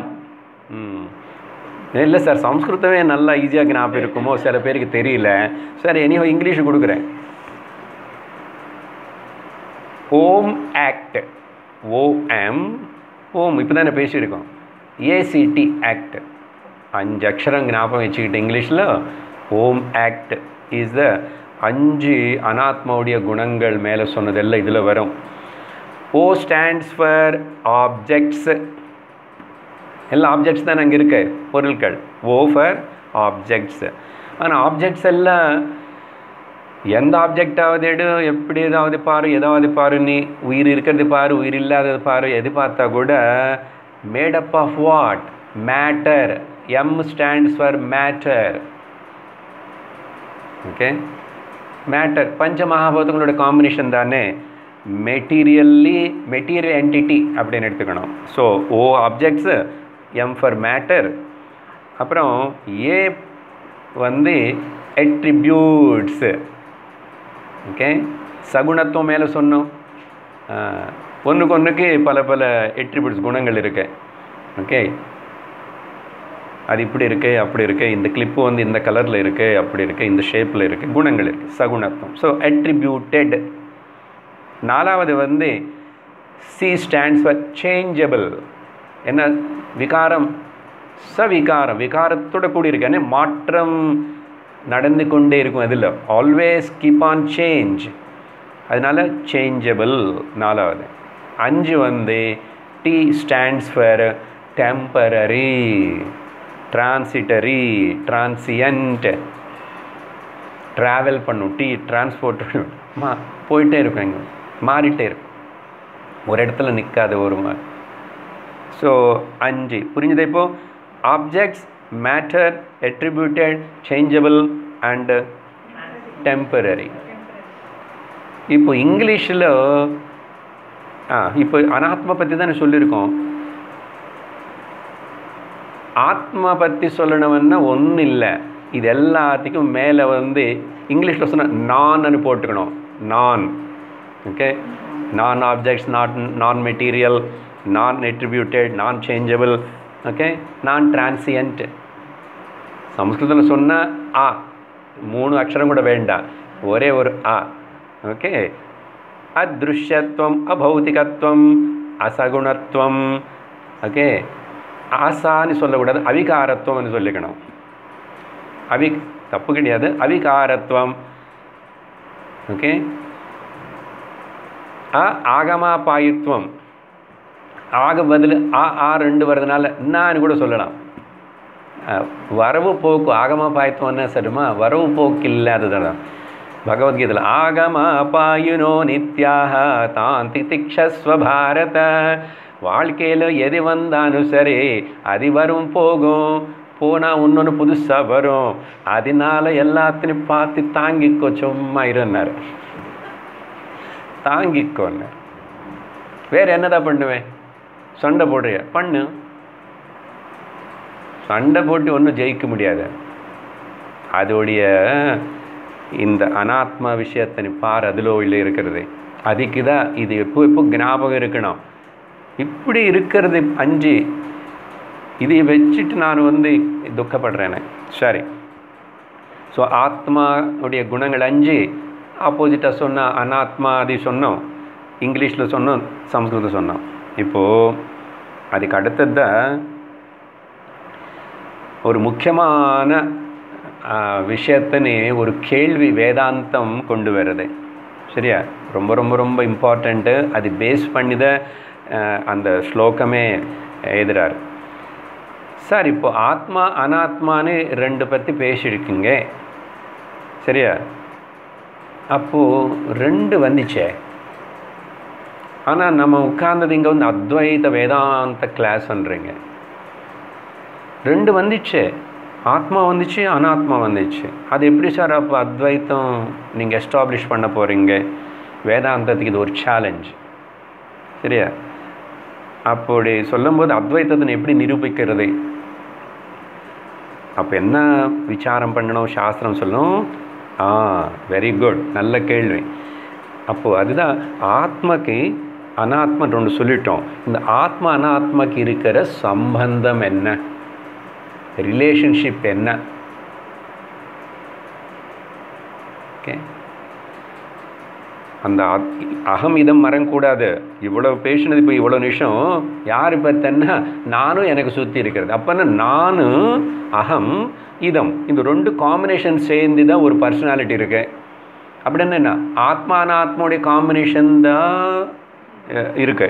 இல்லை சார், சம்ஸ்கிருதமே நல்லா ஈஸியாக ஞாபகம் இருக்குமோ சில பேருக்கு தெரியல. சார் எனியோ இங்கிலீஷ் கொடுக்குறேன். ஓம் ஆக்ட், ஓஎம், ஓம் இப்போ தானே பேசியிருக்கோம். ஏசிடி ஆக்ட், 5 அக்ஷரம் ஞாபகம் வச்சுக்கிட்டு இங்கிலீஷில் ஓம் ஆக்ட் இஸ் த 5 அனாத்மாவுடைய குணங்கள் மேலே சொன்னதெல்லாம் இதில் வரும். O stands for objects. எல்லாம் ஆப்ஜெக்ட்ஸ் தான் அங்கே இருக்கு, பொருட்கள். O for objects. ஆனால் ஆப்ஜெக்ட்ஸ் எல்லாம் எந்த ஆப்ஜெக்டாவது எடு, எப்படி ஏதாவது பாரு, ஏதாவது பாரு, நீ உயிர் இருக்கிறது பாரு, உயிர் இல்லாதது பாரு, எது பார்த்தா கூட made up of what? Matter. M stands for matter. Okay, matter பஞ்ச மகாபூதங்களோட காம்பினேஷன் தானே. மெட்டீரியல் என்டிட்டி அப்படின்னு எடுத்துக்கணும். So O objects, M for matter, அப்புறம் ஏ எட்ரிபியூட்ஸு. ஓகே, சகுணத்துவம் மேலே சொன்னோம். ஒன்றுக்கு பல எட்ரிபியூட்ஸ் குணங்கள் இருக்கு. ஓகே, அது இப்படி இருக்குது, அப்படி இருக்குது, இந்த கிளிப்பு இந்த கலரில் இருக்குது, அப்படி இருக்குது, இந்த ஷேப்பில் இருக்குது, குணங்கள் இருக்குது, சகுணத்துவம். So attributed. 4வது சி ஸ்டாண்ட்ஸ் ஃபார் சேஞ்சபிள். என்ன? விகாரம், சவிகாரம். விகாரத்தோட கூடி இருக்கு, ஏன்னா மாற்றம் நடந்து கொண்டே இருக்கும். அதில் ஆல்வேஸ் கீப் ஆன் சேஞ்ச், அதனால சேஞ்சபிள் 4வது. 5 T stands for temporary, transitory, transient. Travel பண்ணும், டி டிரான்ஸ்போர்ட் போயிட்டே இருக்கும், எங்கே மாறிட்டே இருக்கும், ஒரு இடத்துல நிற்காது ஒரு மாதிரி. ஸோ 5 புரிஞ்சுது. இப்போது objects, matter, attributed, changeable and temporary. இப்போ இங்கிலீஷில் இப்போ அனாத்மா பற்றி தானே சொல்லியிருக்கோம். ஆத்மா பற்றி சொல்லணும்னா ஒன்றும் இல்லை. இது எல்லாத்துக்கும் மேலே வந்து இங்கிலீஷில் சொன்னால் நான்னு போட்டுக்கணும். நான், ஓகே, நான் ஆப்ஜெக்ட்ஸ், நான் மெட்டீரியல், நான் அட்ரிபியூட்டட், நான் சேஞ்சபிள், ஓகே, நான் டிரான்சியன்ட். சம்ஸ்கிருதத்தில் சொன்னால் ஆ, 3 அக்ஷரம் கூட வேண்டாம், ஒரே ஒரு ஆ, ஓகே. அத்ருஷ்யத்துவம், அபௌதிகத்துவம், அசகுணத்துவம், ஓகே. ஆசான்னு சொல்லக்கூடாது, அவிகாரத்துவம்னு சொல்லிக்கணும். தப்பு கிடையாது, அவிகாரத்துவம், ஓகே. ஆகமாபாயித்வம், ஆக பதில் ஆ 2 வர்றதுனால நான் கூட சொல்லலாம். வரவு போக்கு, ஆகமாபாயித்வம்னா சரிமா, வரவு போக்கு இல்லாததான். பகவத்கீதையில் ஆகமாபாயுனோ நித்யாக தான் திதிக்ஷஸ்வ பாரத, வாழ்க்கையில் எது வந்தாலும் சரி அது வரும் போகும், போனால் இன்னொன்று புதுசாக வரும், அதனால எல்லாத்தையும் பார்த்து தாங்கிக்கோ, சும்மா இருந்தார். தாங்கிக்கோன்னு வேறு என்னதான் பண்ணுவேன்? சண்டை போடுறிய பண்ணு, சண்டை போட்டு ஒன்றும் ஜெயிக்க முடியாது. அதோடைய இந்த அனாத்மா விஷயத்தை நீ பார், அதில் இல்லை இருக்கிறது. அதுக்கு தான் இது எப்போ ஞாபகம் இருக்கணும். இப்படி இருக்கிறது 5, இதை வச்சுட்டு நான் வந்து துக்கப்படுறேனே. சரி, ஸோ ஆத்மாவுடைய குணங்கள் 5, ஆப்போசிட்டாக சொன்னால் அனாத்மா, அது சொன்னோம், இங்கிலீஷில் சொன்னோம், சம்ஸ்கிருதம் சொன்னோம். இப்போது அதுக்கு அடுத்தது ஒரு முக்கியமான விஷயத்தினே ஒரு கேள்வி வேதாந்தம் கொண்டு வருது. சரியா? ரொம்ப ரொம்ப ரொம்ப இம்பார்ட்டண்ட்டு. அது பேஸ் பண்ணி தான் அந்த ஸ்லோகமே எழுதுறாரு. சார், இப்போ ஆத்மா அனாத்மான்னு 2 பற்றி பேசியிருக்குங்க. சரியா? அப்போது 2 வந்துச்சே. ஆனால் நம்ம உட்கார்ந்தது இங்கே வந்து அத்வைத வேதாந்த கிளாஸ் பண்ணுறீங்க. 2 வந்துச்சு, ஆத்மா வந்துச்சு, அனாத்மா வந்துச்சு. அது எப்படி சார் அப்போ அத்வைத்தம் நீங்கள் எஸ்டாப்ளிஷ் பண்ண போகிறீங்க? வேதாந்தத்துக்கு இது ஒரு சேலஞ்ச். சரியா? அப்படி சொல்லும்போது அத்வைத்தத்தை எப்படி நிரூபிக்கிறது? அப்போ என்ன விசாரம் பண்ணணும்? சாஸ்திரம் சொல்லணும். வெரி குட், நல்ல கேள்வி. அப்போது அதுதான் ஆத்மாக்கு அனாத்மா 2 சொல்லிட்டோம். இந்த ஆத்மா அனாத்மாக்கு இருக்கிற சம்பந்தம் என்ன, ரிலேஷன்ஷிப் என்ன? ஓகே, அந்த அகம் இதம் மறக்கூடாது. இவ்வளோ பேசினது இப்போ இவ்வளோ நிமிஷம் யார் பார்த்தன்னா நானும் எனக்கு சுற்றி இருக்கிறது. அப்போனா நானும் அகம் இதம் இந்த 2 காம்பினேஷன் சேர்ந்து தான் ஒரு பர்சனாலிட்டி இருக்கு. அப்படின்னு என்ன, ஆத்மா அனாத்மாவுடைய காம்பினேஷன் தான் இருக்கு.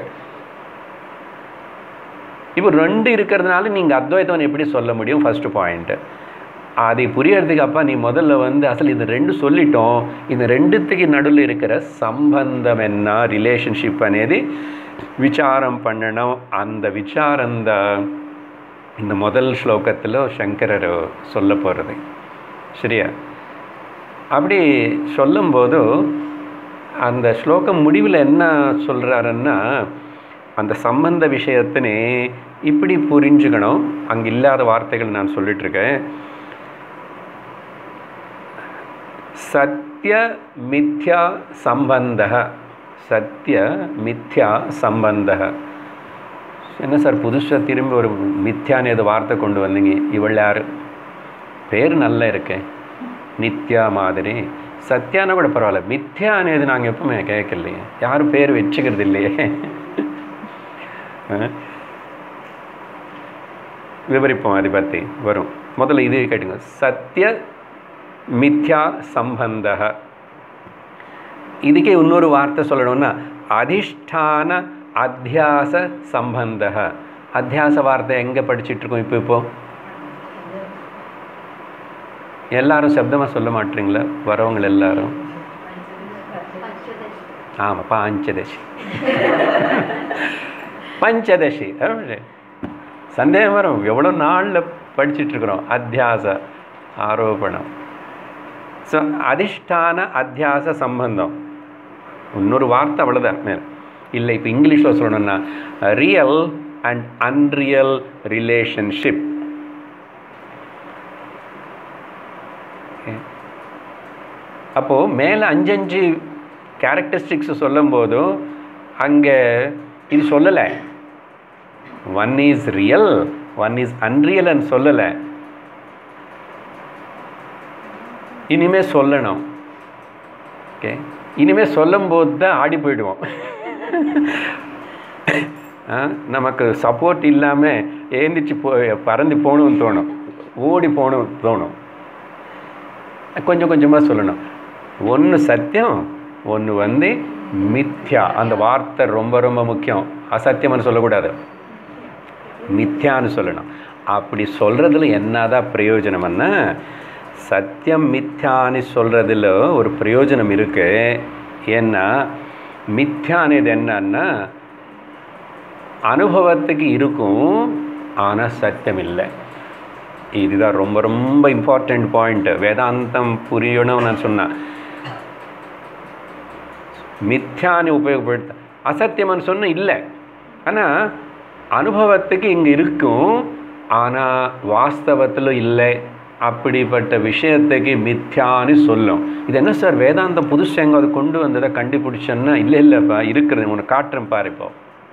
இப்போ 2 இருக்கிறதுனால நீங்கள் அத்வைத்தம் எப்படி சொல்ல முடியும்? ஃபர்ஸ்ட் பாயிண்ட்டு அதை புரியறதுக்கு அப்பா நீ முதல்ல வந்து அசல் இது 2 சொல்லிட்டோம், இந்த 2த்துக்கு நடுவில் இருக்கிற சம்பந்தம் என்ன, ரிலேஷன்ஷிப் అనేది விசாரம் பண்ணணும். அந்த விசாரந்தான் இந்த முதல் ஸ்லோகத்தில் சங்கரர் சொல்ல போகிறது. சரியா? அப்படி சொல்லும்போது அந்த ஸ்லோகம் முடிவில் என்ன சொல்கிறாருன்னா, அந்த சம்பந்த விஷயத்தினே இப்படி புரிஞ்சுக்கணும். அங்கே இல்லாத வார்த்தைகள் நான் சொல்லிட்டுருக்கேன். சத்திய மித்யா சம்பந்த, சத்திய மித்யா சம்பந்த. என்ன சார் புதுசாக திரும்பி ஒரு மித்யான்னு ஏதோ வார்த்தை கொண்டு வந்தீங்க? இவள் யார்? பேர் நல்லா இருக்கேன், நித்யா மாதிரி. சத்தியானா கூட பரவாயில்ல, மித்யா అనేది நாங்கள் எப்பவுமே கேட்கலையே, யாரும் பேர் வச்சுக்கிறது இல்லையே. விவரிப்போம், அதை பற்றி வரும். முதல்ல இது கேட்டுங்க, சத்திய மித்யா சம்பந்த. இதுக்கே இன்னொரு வார்த்தை சொல்லணும்னா அதிஷ்டான அத்தியாச சம்பந்த. அத்தியாச வார்த்தை எங்கே படிச்சுட்ருக்கோம்? இப்போ எல்லாரும் சப்தமாக சொல்ல மாட்டீங்களா? வரவங்க எல்லாரும் ஆமாம், பஞ்சதசி. பஞ்சதசி சந்தேகம் வரும், எவ்வளோ நாளில் படிச்சுட்ருக்குறோம். அத்தியாச ஆரோபணம். ஸோ அதிஷ்டான அத்தியாச சம்பந்தம். இன்னொரு வார்த்தை அவ்வளோதான் மேலே இல்லை. இப்போ இங்கிலீஷில் சொல்லணும்னா ரியல் அண்ட் அன்ரியல் ரிலேஷன்ஷிப். அப்போது மேலே 5 கேரக்டரிஸ்டிக்ஸ் சொல்லும் போதும் அங்கே இது சொல்லலை. One is real, one is அன்ரியல்னு சொல்லலை. இனிமேல் சொல்லணும். ஓகே, இனிமேல் சொல்லும்போது தான் ஆடி போயிடுவோம். நமக்கு சப்போர்ட் இல்லாமல் ஏந்திரிச்சு பறந்து போகணும்னு தோணும், ஓடி போகணும்னு தோணும். கொஞ்சம் கொஞ்சமாக சொல்லணும். ஒன்று சத்தியம், ஒன்று மித்யா. அந்த வார்த்தை ரொம்ப ரொம்ப முக்கியம். அசத்தியம்னு சொல்லக்கூடாது, மித்யான்னு சொல்லணும். அப்படி சொல்கிறதுல என்னதான் பிரயோஜனம்னா, சத்தியம் மித்யான்னு சொல்கிறதுல ஒரு பிரயோஜனம் இருக்குது. ஏன்னா மித்யானது என்னன்னா அனுபவத்துக்கு இருக்கும், ஆனால் சத்தியம் இல்லை. இதுதான் ரொம்ப ரொம்ப இம்பார்ட்டண்ட் பாயிண்ட். வேதாந்தம் புரியணும்னு நான் சொன்னேன். மித்யான்னு உபயோகப்படுத்த, அசத்தியம்னு சொன்ன இல்லை, ஆனால் அனுபவத்துக்கு இங்கே இருக்கும், ஆனால் வாஸ்தவத்தில் இல்லை. அப்படிப்பட்ட விஷயத்துக்கு மித்யான்னு சொல்லும். இது என்ன சார் வேதாந்தம் புதுசு எங்கே அதை கொண்டு வந்ததை கண்டுபிடிச்சோன்னா, இல்லை இல்லைப்பா இருக்கிறது உனக்கு காட்டுறேன் பாரு இப்போ.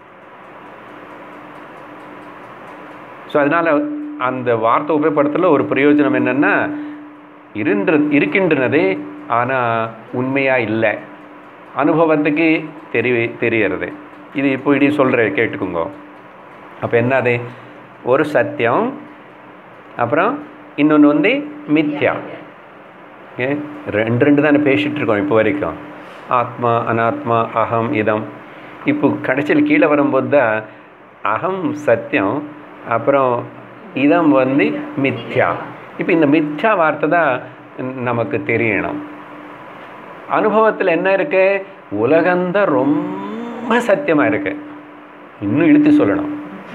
ஸோ அதனால் அந்த வார்த்தை உபயோகப்படுத்தல ஒரு பிரயோஜனம் என்னென்னா, இருக்கின்றனதே ஆனால் உண்மையாக இல்லை, அனுபவத்துக்கு தெரியறது. இது இப்போ இப்படி சொல்கிற கேட்டுக்குங்க. அப்போ என்னது, ஒரு சத்தியம், அப்புறம் இன்னொன்று மித்யா. ஓகே, ரெண்டு தானே பேசிகிட்டு இருக்கோம் இப்போ வரைக்கும். ஆத்மா, அனாத்மா, அகம், இதம். இப்போ கடைசியில் கீழே வரும்போது தான் அகம் சத்தியம், அப்புறம் இதம் மித்யா. இப்போ இந்த மித்யா வார்த்தை தான் நமக்கு தெரியணும். அனுபவத்தில் என்ன இருக்கு, உலகந்தான் ரொம்ப சத்தியமாக இருக்கு. இன்னும் இழுத்து சொல்லணும்,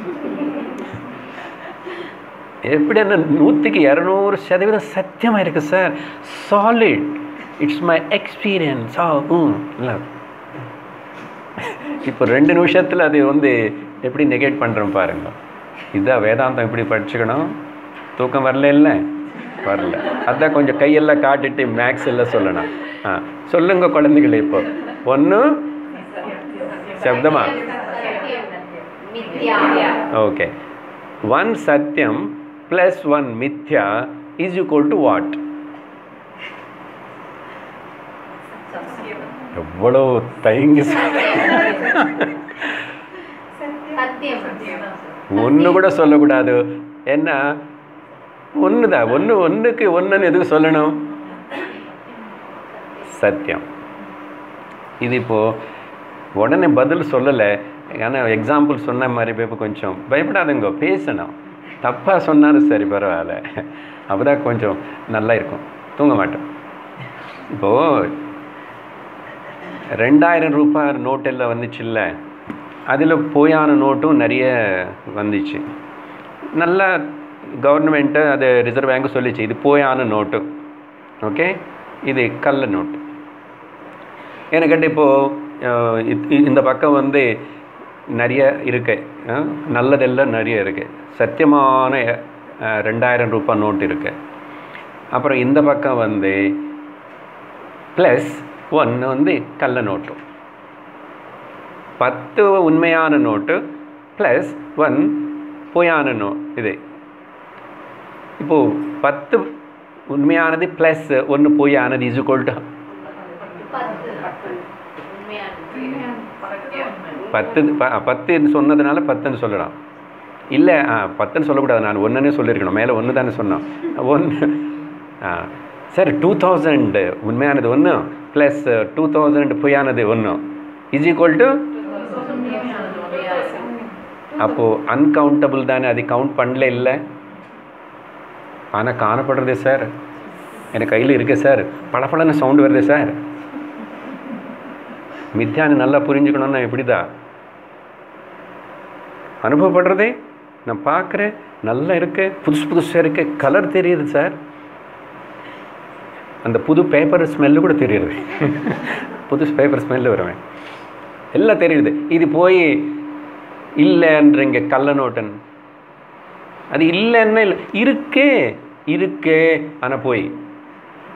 எப்படி என்ன 100% சத்தியமாக இருக்கு sir, solid, it's my experience. இல்லை, இப்போ 2 நிமிஷத்தில் அது எப்படி நெகேட் பண்ணுறோம் பாருங்க. இதுதான் வேதாந்தம். எப்படி படிச்சுக்கணும். தூக்கம் வரல, இல்லை வரல, அதான் கொஞ்சம் கையெல்லாம் காட்டிட்டு மேக்ஸ் எல்லாம் சொல்லணும். சொல்லுங்க குழந்தைகளே. இப்போ ஒன்று சப்தமா, ஓகே. 1 சத்தியம் + 1 மித்யா இஸ் ஈக்குவல் டு வாட்? எவ்வளோ தயங்கி ஒன்று கூட சொல்லக்கூடாது. என்ன ஒன்று தான், ஒன்றுக்கு ஒன்றுன்னு எதுக்கு சொல்லணும்? சத்தியம். இது இப்போது உடனே பதில் சொல்லலை, ஆனால் எக்ஸாம்பிள் சொன்ன மாதிரி இப்போ கொஞ்சம் பயப்படாதுங்க, பேசணும். தப்பாக சொன்னாலும் சரி பரவாயில்ல, அப்போ தான் கொஞ்சம் நல்லா இருக்கும், தூங்க மாட்டோம். இப்போது 2000 ரூபாய் நோட்டெல்லாம் வந்துச்சுல்ல, அதில் போயான நோட்டும் நிறைய வந்துச்சு. நல்லா கவர்மெண்ட்டு அது ரிசர்வ் பேங்க்கு சொல்லிச்சு, இது போயான நோட்டு, ஓகே, இது கள்ள நோட்டு. ஏன்னு கேட்டு இப்போது இந்த பக்கம் நிறைய இருக்கு, நல்லதெல்லாம் நிறைய இருக்குது, சத்தியமான 2000 ரூபாய் நோட்டு இருக்குது. அப்புறம் இந்த பக்கம் +1 கள்ள நோட்டு. 10 உண்மையான நோட்டு +1 பொய்யான இது. இப்போது 10 உண்மையானது +1 பொய்யானது இஸ் ஈக்குவல் டு 10 சொன்னதுனால 10ன்னு சொல்லலாம். இல்லை 10ன்னு சொல்லக்கூடாது, நான் 1ன்னே சொல்லியிருக்கணும், மேலே 1 தானே சொன்னோம். 1 சரி, 2000 உண்மையானது 1 +2000 பொய்யானது 1 இஸ் ஈக்குவல் டு, அப்போது அன்கவுண்டபிள் தானே, அது கவுண்ட் பண்ணல. இல்லை, ஆனால் காணப்படுறது சார், எனக்கு கையில் இருக்குது சார், பளபளன்னு சவுண்டு வருது சார். மித்யான்னு நல்லா புரிஞ்சுக்கணும்னா எப்படி தான் அனுபவப்படுறதே, நான் பார்க்குறேன், நல்லா இருக்குது, புதுசாக இருக்குது, கலர் தெரியுது சார், அந்த புது பேப்பர் ஸ்மெல்லு கூட தெரியுது, புது பேப்பர் ஸ்மெல்லு வருவேன், எல்லாம் தெரியுது. இது போய் இல்லைன்றீங்க கள்ள நோட்டன், அது இல்லைன்னா இல்லை, இருக்கே ஆனால் போய்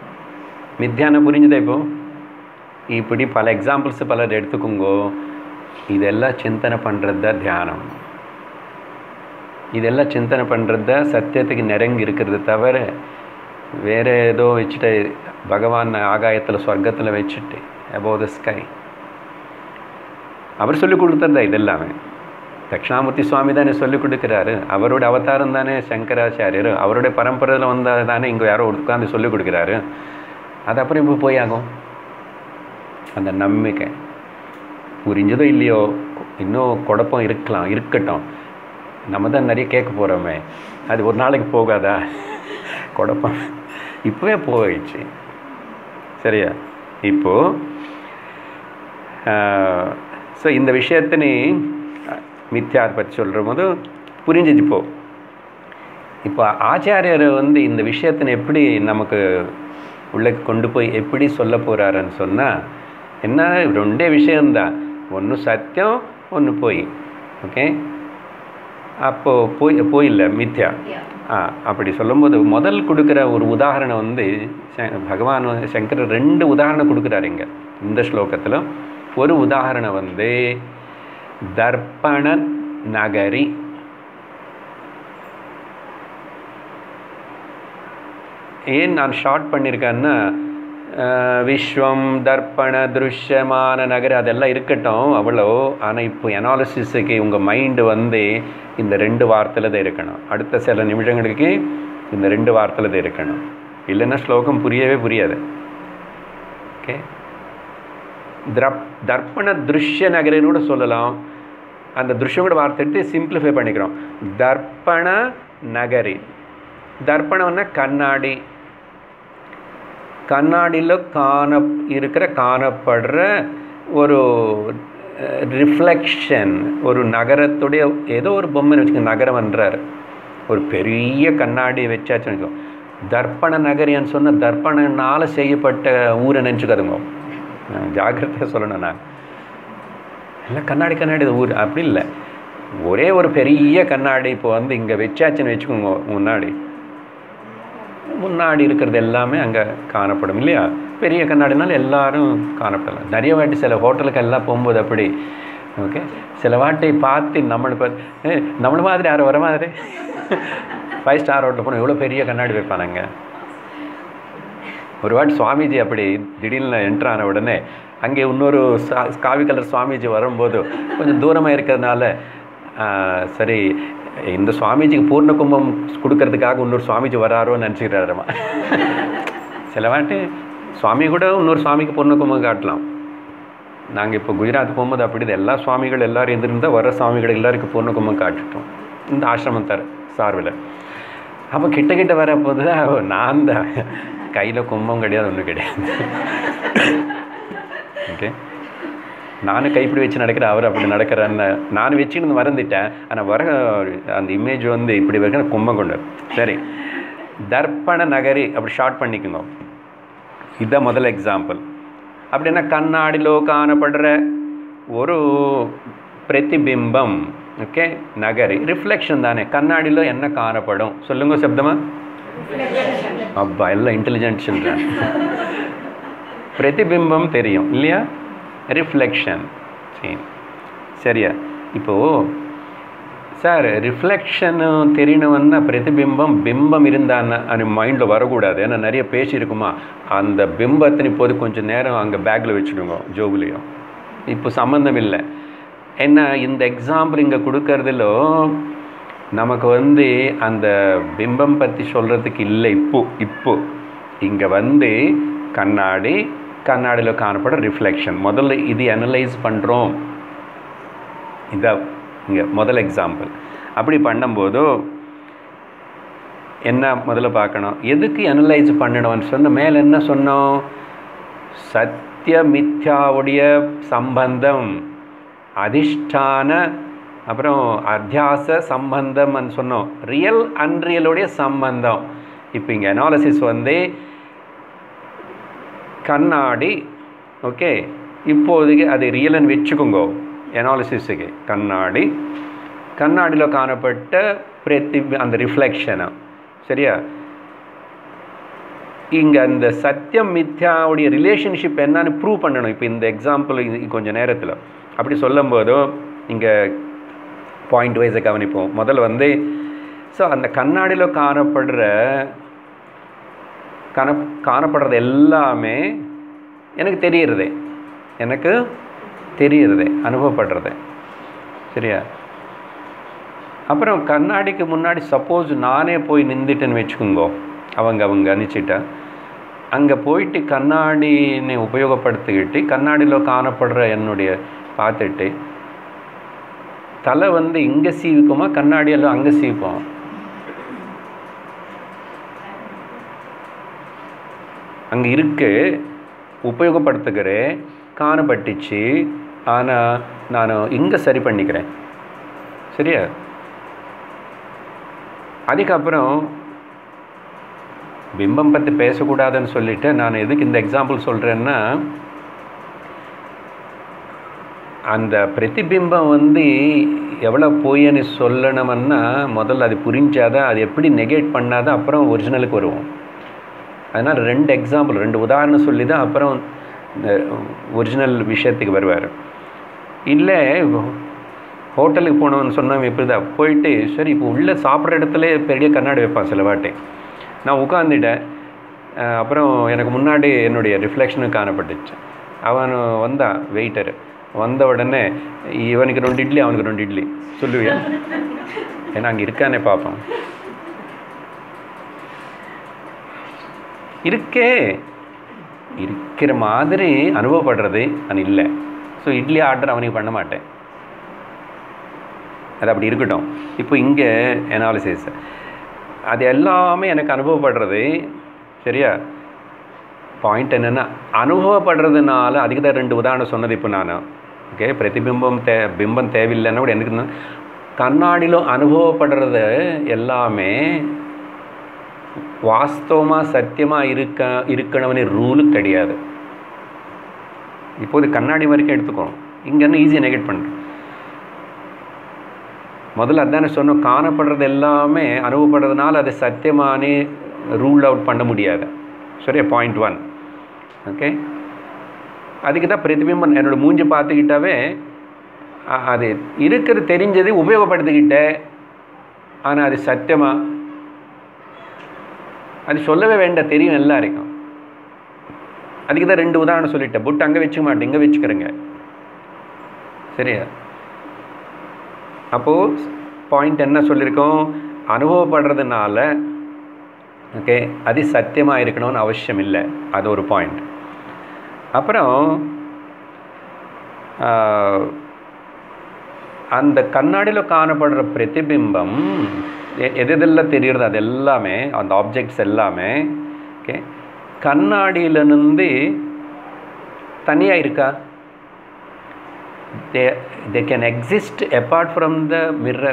மித்யான புரிஞ்சுதா? இப்படி பல எக்ஸாம்பிள்ஸ் பலர் எடுத்துக்கோங்கோ. இதெல்லாம் சிந்தனை பண்ணுறது தான் தியானம். இதெல்லாம் சிந்தனை பண்ணுறது தான் சத்தியத்துக்கு நெருங்கி இருக்கிறது தவிர வேறு ஏதோ வச்சுட்டு பகவான் ஆகாயத்தில் சொர்க்கத்தில் வச்சுட்டு above the sky அவர் சொல்லிக் கொடுத்ததா இதெல்லாமே. தட்சிணாமூர்த்தி சுவாமி தானே சொல்லிக் கொடுக்குறாரு. அவரோட அவதாரம் தானே சங்கராச்சாரியர். அவருடைய பரம்பரையில் வந்தால் தானே இங்கே யாரோ உட்காந்து சொல்லிக் கொடுக்குறாரு. அது அப்புறம் இப்போ போய் ஆகும். அந்த நம்பிக்கை புரிஞ்சதோ இல்லையோ, இன்னும் குழப்பம் இருக்கட்டும். நம்ம தான் நிறைய கேட்க போகிறோமே, அது ஒரு நாளைக்கு போகாதா குழப்பம்? இப்போவே போயிடுச்சு. சரியா? இப்போது ஸோ இந்த விஷயத்தை நீ மித்யார் பற்றி சொல்கிற போது புரிஞ்சிச்சு. இப்போ ஆச்சாரியர் இந்த விஷயத்தினை எப்படி நமக்கு உள்ளே கொண்டு போய் எப்படி சொல்ல போகிறாருன்னு சொன்னால், என்ன ரெண்டே விஷயந்தான், ஒன்று சத்தியம், ஒன்று போய். ஓகே, அப்போது போயில்லை மித்யா. அப்படி சொல்லும்போது முதல் கொடுக்குற ஒரு உதாரணம் பகவான் சங்கரர் 2 உதாரணம் கொடுக்குறாரு இங்கே இந்த ஸ்லோகத்தில். ஒரு உதாரணம் தர்ப்பண நகரி. ஏன் நான் ஷார்ட் பண்ணியிருக்கேன்னா, விஸ்வம் தர்ப்பண திருஷ்யமான நகர் அதெல்லாம் இருக்கட்டும் அவ்வளோ. ஆனால் இப்போ அனாலிசிஸுக்கு உங்கள் மைண்டு இந்த 2 வார்த்தையில் தான் இருக்கணும். அடுத்த சில நிமிஷங்களுக்கு இந்த 2 வார்த்தையில் தான் இருக்கணும். இல்லைன்னா ஸ்லோகம் புரியவே புரியாது. ஓகே, தர்ப்பண திருஷ்ய நகரின்னு கூட சொல்லலாம். அந்த திருஷ்யோட வார்த்தை எடுத்து சிம்பிளிஃபை பண்ணிக்கிறோம். தர்ப்பண நகரி. தர்ப்பணம்னா கண்ணாடி. கண்ணாடியில் காணப்படுற ஒரு ரிஃப்ளெக்ஷன், ஒரு நகரத்துடைய ஏதோ ஒரு பொம்மைன்னு வச்சுக்கோங்க. நகரம்ன்றார், ஒரு பெரிய கண்ணாடி வச்சாச்சுன்னு வச்சுக்கோ. தர்ப்பண நகரின்னு சொன்னால் தர்ப்பணனால் செய்யப்பட்ட ஊரை நினச்சிக்காதுங்க. ஜாக்கிரதையாக சொல்லணும். நான் எல்லாம் கண்ணாடி ஊர் அப்படி இல்லை. ஒரே ஒரு பெரிய கண்ணாடி இப்போ இங்கே வச்சாச்சுன்னு வச்சுக்கோங்க. முன்னாடி இருக்கிறது எல்லாமே அங்கே காணப்படும் இல்லையா? பெரிய கண்ணாடினால எல்லாரும் காணப்படலாம். நிறைய வாட்டி சில ஹோட்டலுக்கு எல்லாம் போகும்போது அப்படி. ஓகே, சில வாட்டி பார்த்து நம்மளை மாதிரி யாரும் வர மாதிரி 5 ஸ்டார் ஹோட்டலில் போனால் எவ்வளோ பெரிய கண்ணாடி வைப்பானாங்க. ஒரு வாட்டி சுவாமிஜி அப்படி திடீர்னு என்ட்ரான உடனே அங்கே இன்னொரு காவி கலர் சுவாமிஜி வரும்போது கொஞ்சம் தூரமாக இருக்கிறதுனால சரி இந்த சுவாமிஜிக்கு பூர்ண கும்பம் கொடுக்கறதுக்காக இன்னொரு சுவாமிஜி வராரோன்னு நினச்சிக்கிறாருமா. சில வாட்டி சுவாமி கூட இன்னொரு சுவாமிக்கு பூர்ண கும்பம் காட்டலாம். நாங்கள் இப்போ குஜராத் போகும்போது அப்படி எல்லா சுவாமிகள் எல்லோரும் இருந்திருந்தால் வர சுவாமிகள் எல்லாருக்கும் பூர்ண கும்பம் காட்டிட்டோம் இந்த ஆசிரமம் சார்பில். அப்போ கிட்ட வர போது நான் தான் கையில் கும்பம் கிடையாது, ஒன்றும் கிடையாது. ஓகே, நானும் கைப்பிடி வச்சு நடக்கிறேன், அவர் அப்படி நடக்கிறேன்னு நான் வச்சுன்னு மறந்துட்டேன். ஆனால் வர அந்த இமேஜ் இப்படி வரைக்கும் கும்பம் கொண்டு. சரி, தர்ப்பண நகரி அப்படி ஷார்ட் பண்ணிக்கணும். இதுதான் முதல் எக்ஸாம்பிள். அப்படின்னா கண்ணாடிலோ காணப்படுற ஒரு பிரதிபிம்பம். ஓகே, நகரி ரிஃப்ளெக்ஷன் தானே. கண்ணாடிలో என்ன காணப்படும் சொல்லுங்க சப்தமா? அப்பா எல்லாம் இன்டெலிஜென்ட் சொல்கிறேன். பிரதிபிம்பம் தெரியும் இல்லையா? ரிஃப்ளெக்ஷன். சரியா? இப்போது சார் ரிஃப்ளெக்ஷனு தெரியணும்னா பிரதிபிம்பம் பிம்பம் இருந்தான்னு அது மைண்டில் வரக்கூடாது. ஏன்னா நிறைய பேசியிருக்குமா, அந்த பிம்பத்தின் இப்போது கொஞ்சம் நேரம் அங்கே பேக்கில் வச்சுடுங்க, ஜோபுலையும். இப்போ சம்மந்தம் இல்லை. ஏன்னா இந்த எக்ஸாம்பிள் இங்கே கொடுக்கறதுலோ நமக்கு அந்த பிம்பம் பற்றி சொல்கிறதுக்கு இல்லை. இப்போ இங்கே கண்ணாடியில் காணப்படுற ரிஃப்ளெக்ஷன் முதல்ல இது அனலைஸ் பண்ணுறோம். இதான் இங்கே முதல் எக்ஸாம்பிள். அப்படி பண்ணும்போது என்ன முதல்ல பார்க்கணும், எதுக்கு அனலைஸ் பண்ணணும்னு சொன்ன மேலே என்ன சொன்னோம்? சத்திய மித்யாவுடைய சம்பந்தம், அதிஷ்டான, அப்புறம் அத்தியாச சம்பந்தம்னு சொன்னோம். ரியல் அன்ரியலுடைய சம்பந்தம். இப்போ இங்கே அனாலிசிஸ் கண்ணாடி. ஓகே, இப்போதைக்கு அது ரியல்னு வச்சுக்கோங்க அனாலிசிஸுக்கு. கண்ணாடியில் காணப்பட்ட அந்த ரிஃப்ளெக்ஷனை. சரியா? இங்கே அந்த சத்தியம் மித்யாவுடைய ரிலேஷன்ஷிப் என்னன்னு ப்ரூவ் பண்ணணும். இப்போ இந்த எக்ஸாம்பிள் கொஞ்சம் நேரத்தில் அப்படி சொல்லும் போதோ இங்கே பாயிண்ட் வைஸை கவனிப்போம். முதல்ல ஸோ அந்த கண்ணாடியில் காணப்படுறது எல்லாமே எனக்கு தெரியுறதே அனுபவப்படுறது. சரியா? அப்புறம் கண்ணாடிக்கு முன்னாடி சப்போஸ் நானே போய் நின்றுட்டேன்னு வச்சுக்கோங்கோ, அவங்க அனுப்பிச்சிட்டா அங்கே போயிட்டு கண்ணாடினை உபயோகப்படுத்திக்கிட்டு கண்ணாடியில் காணப்படுற என்னுடைய பார்த்துட்டு தலை இங்கே சீவிக்குமா, கண்ணாடியெல்லாம் அங்கே சீவிப்போம். அங்கே இருக்கு, உபயோகப்படுத்துகிறேன், காணப்பட்டுச்சு, ஆனால் நான் இங்கே சரி பண்ணிக்கிறேன். சரியா? அதுக்கப்புறம் பிம்பம் பற்றி பேசக்கூடாதுன்னு சொல்லிட்டு நான் எதுக்கு இந்த எக்ஸாம்பிள் சொல்கிறேன்னா, அந்த பிரதிபிம்பம் எவ்வளோ போயின்னு சொல்லணும்னா முதல்ல அது புரிஞ்சாதான், அது எப்படி நெகேட் பண்ணாதான் அப்புறம் ஒரிஜினலுக்கு வருவோம். அதனால் 2 எக்ஸாம்பிள் 2 உதாரணம் சொல்லி தான் அப்புறம் ஒரிஜினல் விஷயத்துக்கு வருவார். இல்லை ஹோட்டலுக்கு போனோன்னு சொன்னவங்க இப்படி தான் போயிட்டு சரி இப்போ உள்ளே சாப்பிட்ற இடத்துல பெரிய கண்ணாடி வைப்பான் சில வாட்டி. நான் உட்காந்துட்டேன், அப்புறம் எனக்கு முன்னாடி என்னுடைய ரிஃப்ளெக்ஷனும் காணப்பட்டுச்சு. அவன் வந்தான், வெயிட்டர் வந்த உடனே இவனுக்கு 2 இட்லி அவனுக்கு 2 இட்லி சொல்லுவேன். ஏன்னா அங்கே இருக்கானே பார்ப்போம். இருக்கிற மாதிரி அனுபவப்படுறது நான் இல்லை. ஸோ இட்லி ஆர்டர் அவனுக்கு பண்ண மாட்டேன், அது அப்படி இருக்கட்டும். இப்போ இங்கே அனாலிசிஸ் அது எல்லாமே எனக்கு அனுபவப்படுறது. சரியா? பாயிண்ட் என்னென்னா அனுபவப்படுறதுனால அதுக்கு தான் 2 உதாரணம் சொன்னது. இப்போ நான் ஓகே பிம்பம் தேவையில்லைன்னா கூட எனக்கு கண்ணாடியில் அனுபவப்படுறது எல்லாமே வாஸ்தவமாக சத்தியமாக இருக்கணும்னு ரூலு கிடையாது. இப்போது கண்ணாடி வரைக்கும் எடுத்துக்கணும். இங்கே என்ன ஈஸியாக நெகேட் பண்ணுறோம். முதல்ல அதானே சொன்னோம், காணப்படுறது எல்லாமே அனுபவப்படுறதுனால அது சத்தியமானே ரூல் அவுட் பண்ண முடியாது. சரியா? பாயிண்ட் 1. ஓகே, அதுக்கு தான் பிரதிபிம்பம் என்னோடய மூஞ்சி பார்த்துக்கிட்டாவே அது இருக்கிறது தெரிஞ்சது உபயோகப்படுத்திக்கிட்டேன், ஆனால் அது சத்தியமாக அது சொல்லவே வேண்டாம், தெரியும் எல்லாருக்கும். அதுக்கு தான் 2 உதாரணம் சொல்லிட்டேன். புட்டு அங்கே வச்சுக்க மாட்டேன், இங்கே வச்சுக்கிறேங்க. சரியா? அப்போது பாயிண்ட் என்ன சொல்லியிருக்கோம், அனுபவப்படுறதுனால ஓகே அது சத்தியமாக இருக்கணும்னு அவசியம் இல்லை. அது ஒரு பாயிண்ட். அப்புறம் அந்த கண்ணாடியில் காணப்படுற பிரதிபிம்பம் எதெல்லாம் தெரியுறது அது எல்லாமே, அந்த ஆப்ஜெக்ட்ஸ் எல்லாமே ஓகே கண்ணாடியிலிருந்து தனியாக இருக்கா? they can exist apart from the mirror.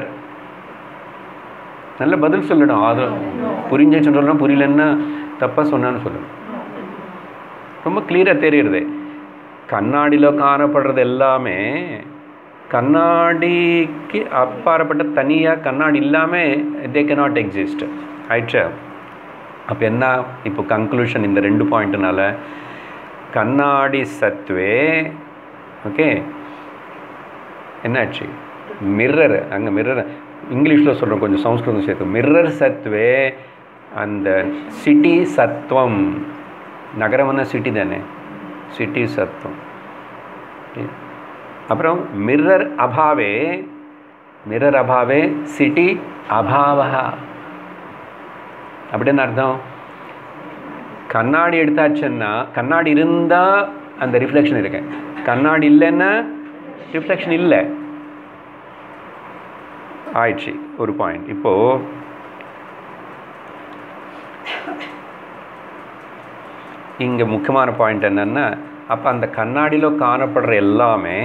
நல்ல பதில் சொல்லணும். அது புரிஞ்சுன்னு சொல்லணும், புரியலன்னா தப்பாக சொன்னான்னு சொல்லணும். ரொம்ப கிளியராக தெரியுறது. கண்ணாடியில் காணப்படுறது எல்லாமே கண்ணாடிக்கு அப்பாற்பட்ட தனியாக கண்ணாடி இல்லாமல் they cannot exist. ஆயிடுச்சா? அப்போ என்ன இப்போ கன்க்ளூஷன் இந்த 2 பாயிண்ட்னால கண்ணாடி சத்வே ஓகே என்னாச்சு, மிர்ரர் அங்கே மிர்ரர் இங்கிலீஷில் சொல்கிறோம், கொஞ்சம் சம்ஸ்கிருதம் சேர்த்து மிர்ரர் சத்வே அந்த சிட்டி சத்வம். நகரம்னா சிட்டி தானே, சிட்டி சத்வம். அப்புறம் மிர்ரர் அபாவே சிட்டி அபாவா. அப்படின்னு அர்த்தம். கண்ணாடி எடுத்தாச்சுன்னா கண்ணாடி இருந்தால் அந்த ரிஃப்ளெக்ஷன் இருக்கு, கண்ணாடி இல்லைன்னா ரிஃப்ளெக்ஷன் இல்லை. ஆயிடுச்சு ஒரு பாயிண்ட். இப்போது இங்கே முக்கியமான பாயிண்ட் என்னென்னா, அப்போ அந்த கண்ணாடியில் காணப்படுற எல்லாமே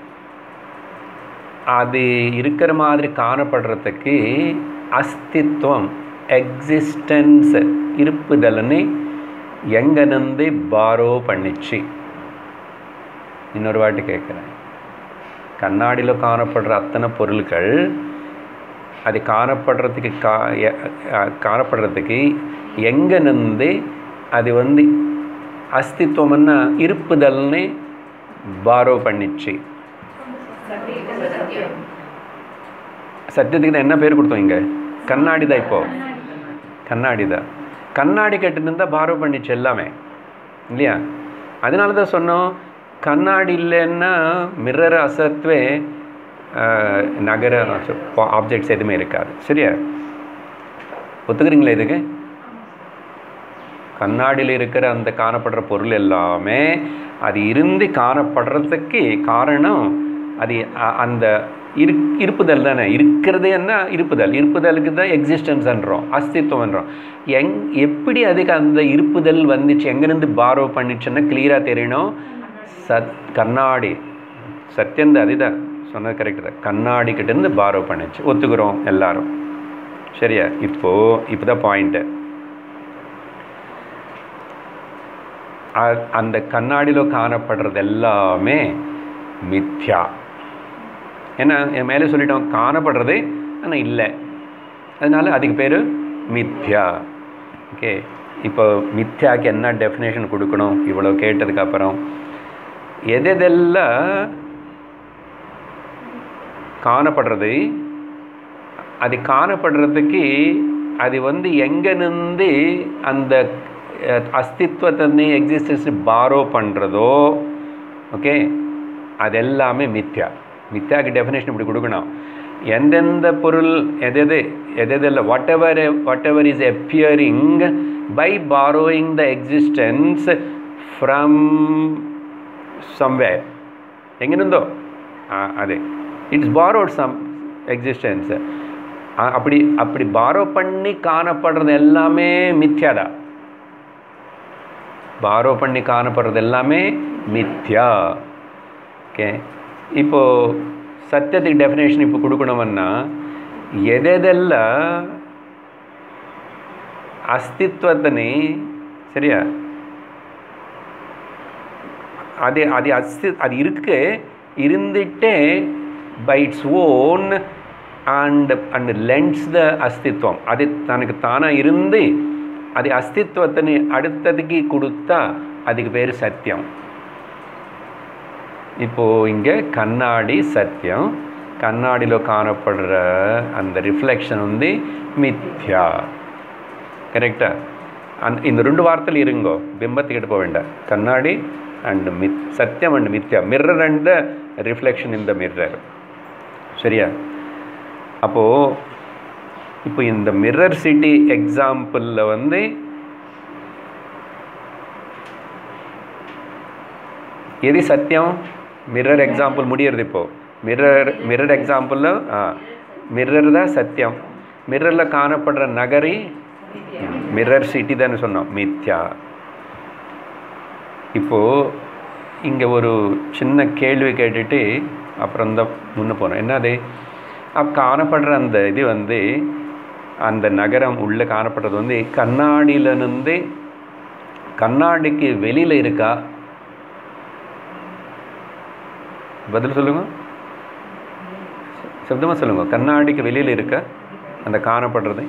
அது இருக்கிற மாதிரி காணப்படுறதுக்கு அஸ்தித்வம் எக்ஸிஸ்டன்ஸ் இருப்புதல்னு எங்கேருந்து பாரோ பண்ணிச்சு? இன்னொரு வாட்டி கேட்குறேன். கண்ணாடியில் காணப்படுற அத்தனை பொருட்கள் அது காணப்படுறதுக்கு எங்கேருந்து அது வந்து அஸ்தித்வம்னா இருப்புதல்னு பாரோ பண்ணிச்சு. சத்தியத்துக்கு தான் என்ன பேர் கொடுத்தோம் இங்கே? கண்ணாடி தான். இப்போது கண்ணாடி தான். கண்ணாடி கட்டுன்னு தான் பாரோ பண்ணிச்சு எல்லாமே இல்லையா? அதனால தான் சொன்னோம், கண்ணாடி இல்லைன்னா மிரர் அசத்வே நகர ஆப்ஜெக்ட்ஸ் எதுவுமே இருக்காது. சரியா? ஒத்துக்கிறீங்களா இதுக்கு? கண்ணாடியில் இருக்கிற அந்த காணப்படுற பொருள் எல்லாமே அது இருந்து காணப்படுறதுக்கு காரணம் அது அந்த இருப்புதல் தானே. இருக்கிறது என்ன? இருப்புதல். இருப்புதலுக்கு தான் எக்ஸிஸ்டன்ஸ்ன்றோம், அஸ்தித்வம்ன்றோம். எப்படி அதுக்கு அந்த இருப்புதல் வந்துச்சு, எங்கேருந்து பாரோ பண்ணிச்சுன்னா கிளியராக தெரியணும். கண்ணாடி சத்தியந்த அதுதான் சொன்னது கரெக்டு தான். கண்ணாடி கிட்டேருந்து பாரோ பண்ணிச்சு. ஒத்துக்கிறோம் எல்லாரும். சரியா? இப்போ தான் பாயிண்ட்டு. அந்த கண்ணாடியில் காணப்படுறது எல்லாமே மித்யா. ஏன்னா என் மேலே சொல்லிட்டோம், காணப்படுறது ஆனால் இல்லை, அதனால அதுக்கு பேர் மித்யா. ஓகே, இப்போ மித்யாவுக்கு என்ன டெஃபினேஷன் கொடுக்கணும்? இவ்வளோ கேட்டதுக்கப்புறம் எதெல்லாம் காணப்படுறது, அது காணப்படுறதுக்கு அது வந்து எங்கேருந்து அந்த அஸ்தித்வத்தை எக்ஸிஸ்டன்ஸ் பாரோ பண்ணுறதோ, ஓகே, அது எல்லாமே மித்யா. மித்யாவுக்கு டெஃபினேஷன் இப்படி கொடுக்கணும். எந்தெந்த பொருள் எதெல்லாம் whatever is appearing by borrowing the existence from somewhere, எங்கேருந்தோ அது இட்ஸ் பாரோட் சம் எக்ஸிஸ்டன்ஸ். அப்படி பாரோ பண்ணி காணப்படுறது எல்லாமே மித்யாதான். பாரோ பண்ணி காணப்படுறது எல்லாமே மித்யா. ஓகே, இப்போது சத்தியத்துக்கு டெஃபினேஷன் இப்போ கொடுக்கணும்னா எதெல்லாம் அஸ்தித்வத்தினே, சரியா, அது இருக்கு, இருந்துட்டே by its own and lends the அஸ்தித்வம், அது தனக்கு தானாக இருந்து அது அஸ்தித்வத்தினை அடுத்ததுக்கு கொடுத்தா அதுக்கு பேர் சத்தியம். இப்போது இங்கே கண்ணாடி சத்தியம், கண்ணாடியில் காணப்படுற அந்த ரிஃப்ளெக்ஷன் வந்து மித்யா. கரெக்டா? இந்த ரெண்டு வார்த்தையில் இருங்கோ, பிம்பத்துக்கிட்ட போக வேண்டாம். கண்ணாடி அண்ட் சத்தியம் அண்ட் மித்யா, mirror and the reflection in the mirror. சரியா? அப்போது இப்போ இந்த மிரர் சிட்டி எக்ஸாம்பிளில் வந்து எது சத்தியம்? மிரர் எக்ஸாம்பிள் முடியறது. இப்போது மிரர் எக்ஸாம்பிளில் மிரர் தான் சத்தியம். மிரரில் காணப்படுற நகரி மிரர் சிட்டி தானே சொன்னோம், மித்யா. இப்போது இங்கே ஒரு சின்ன கேள்வி கேட்டுட்டு அப்புறம் தான் முன்னே போனோம். என்னது? காணப்படுற அந்த இது வந்து அந்த நகரம் உள்ளே காணப்படுறது வந்து கண்ணாடியிலிருந்து கண்ணாடிக்கு வெளியில் இருக்கா? பதில் சொல்லுங்க, சப்தமாக சொல்லுங்க. கண்ணாடிக்கு வெளியில் இருக்கா அந்த காணப்படுறது?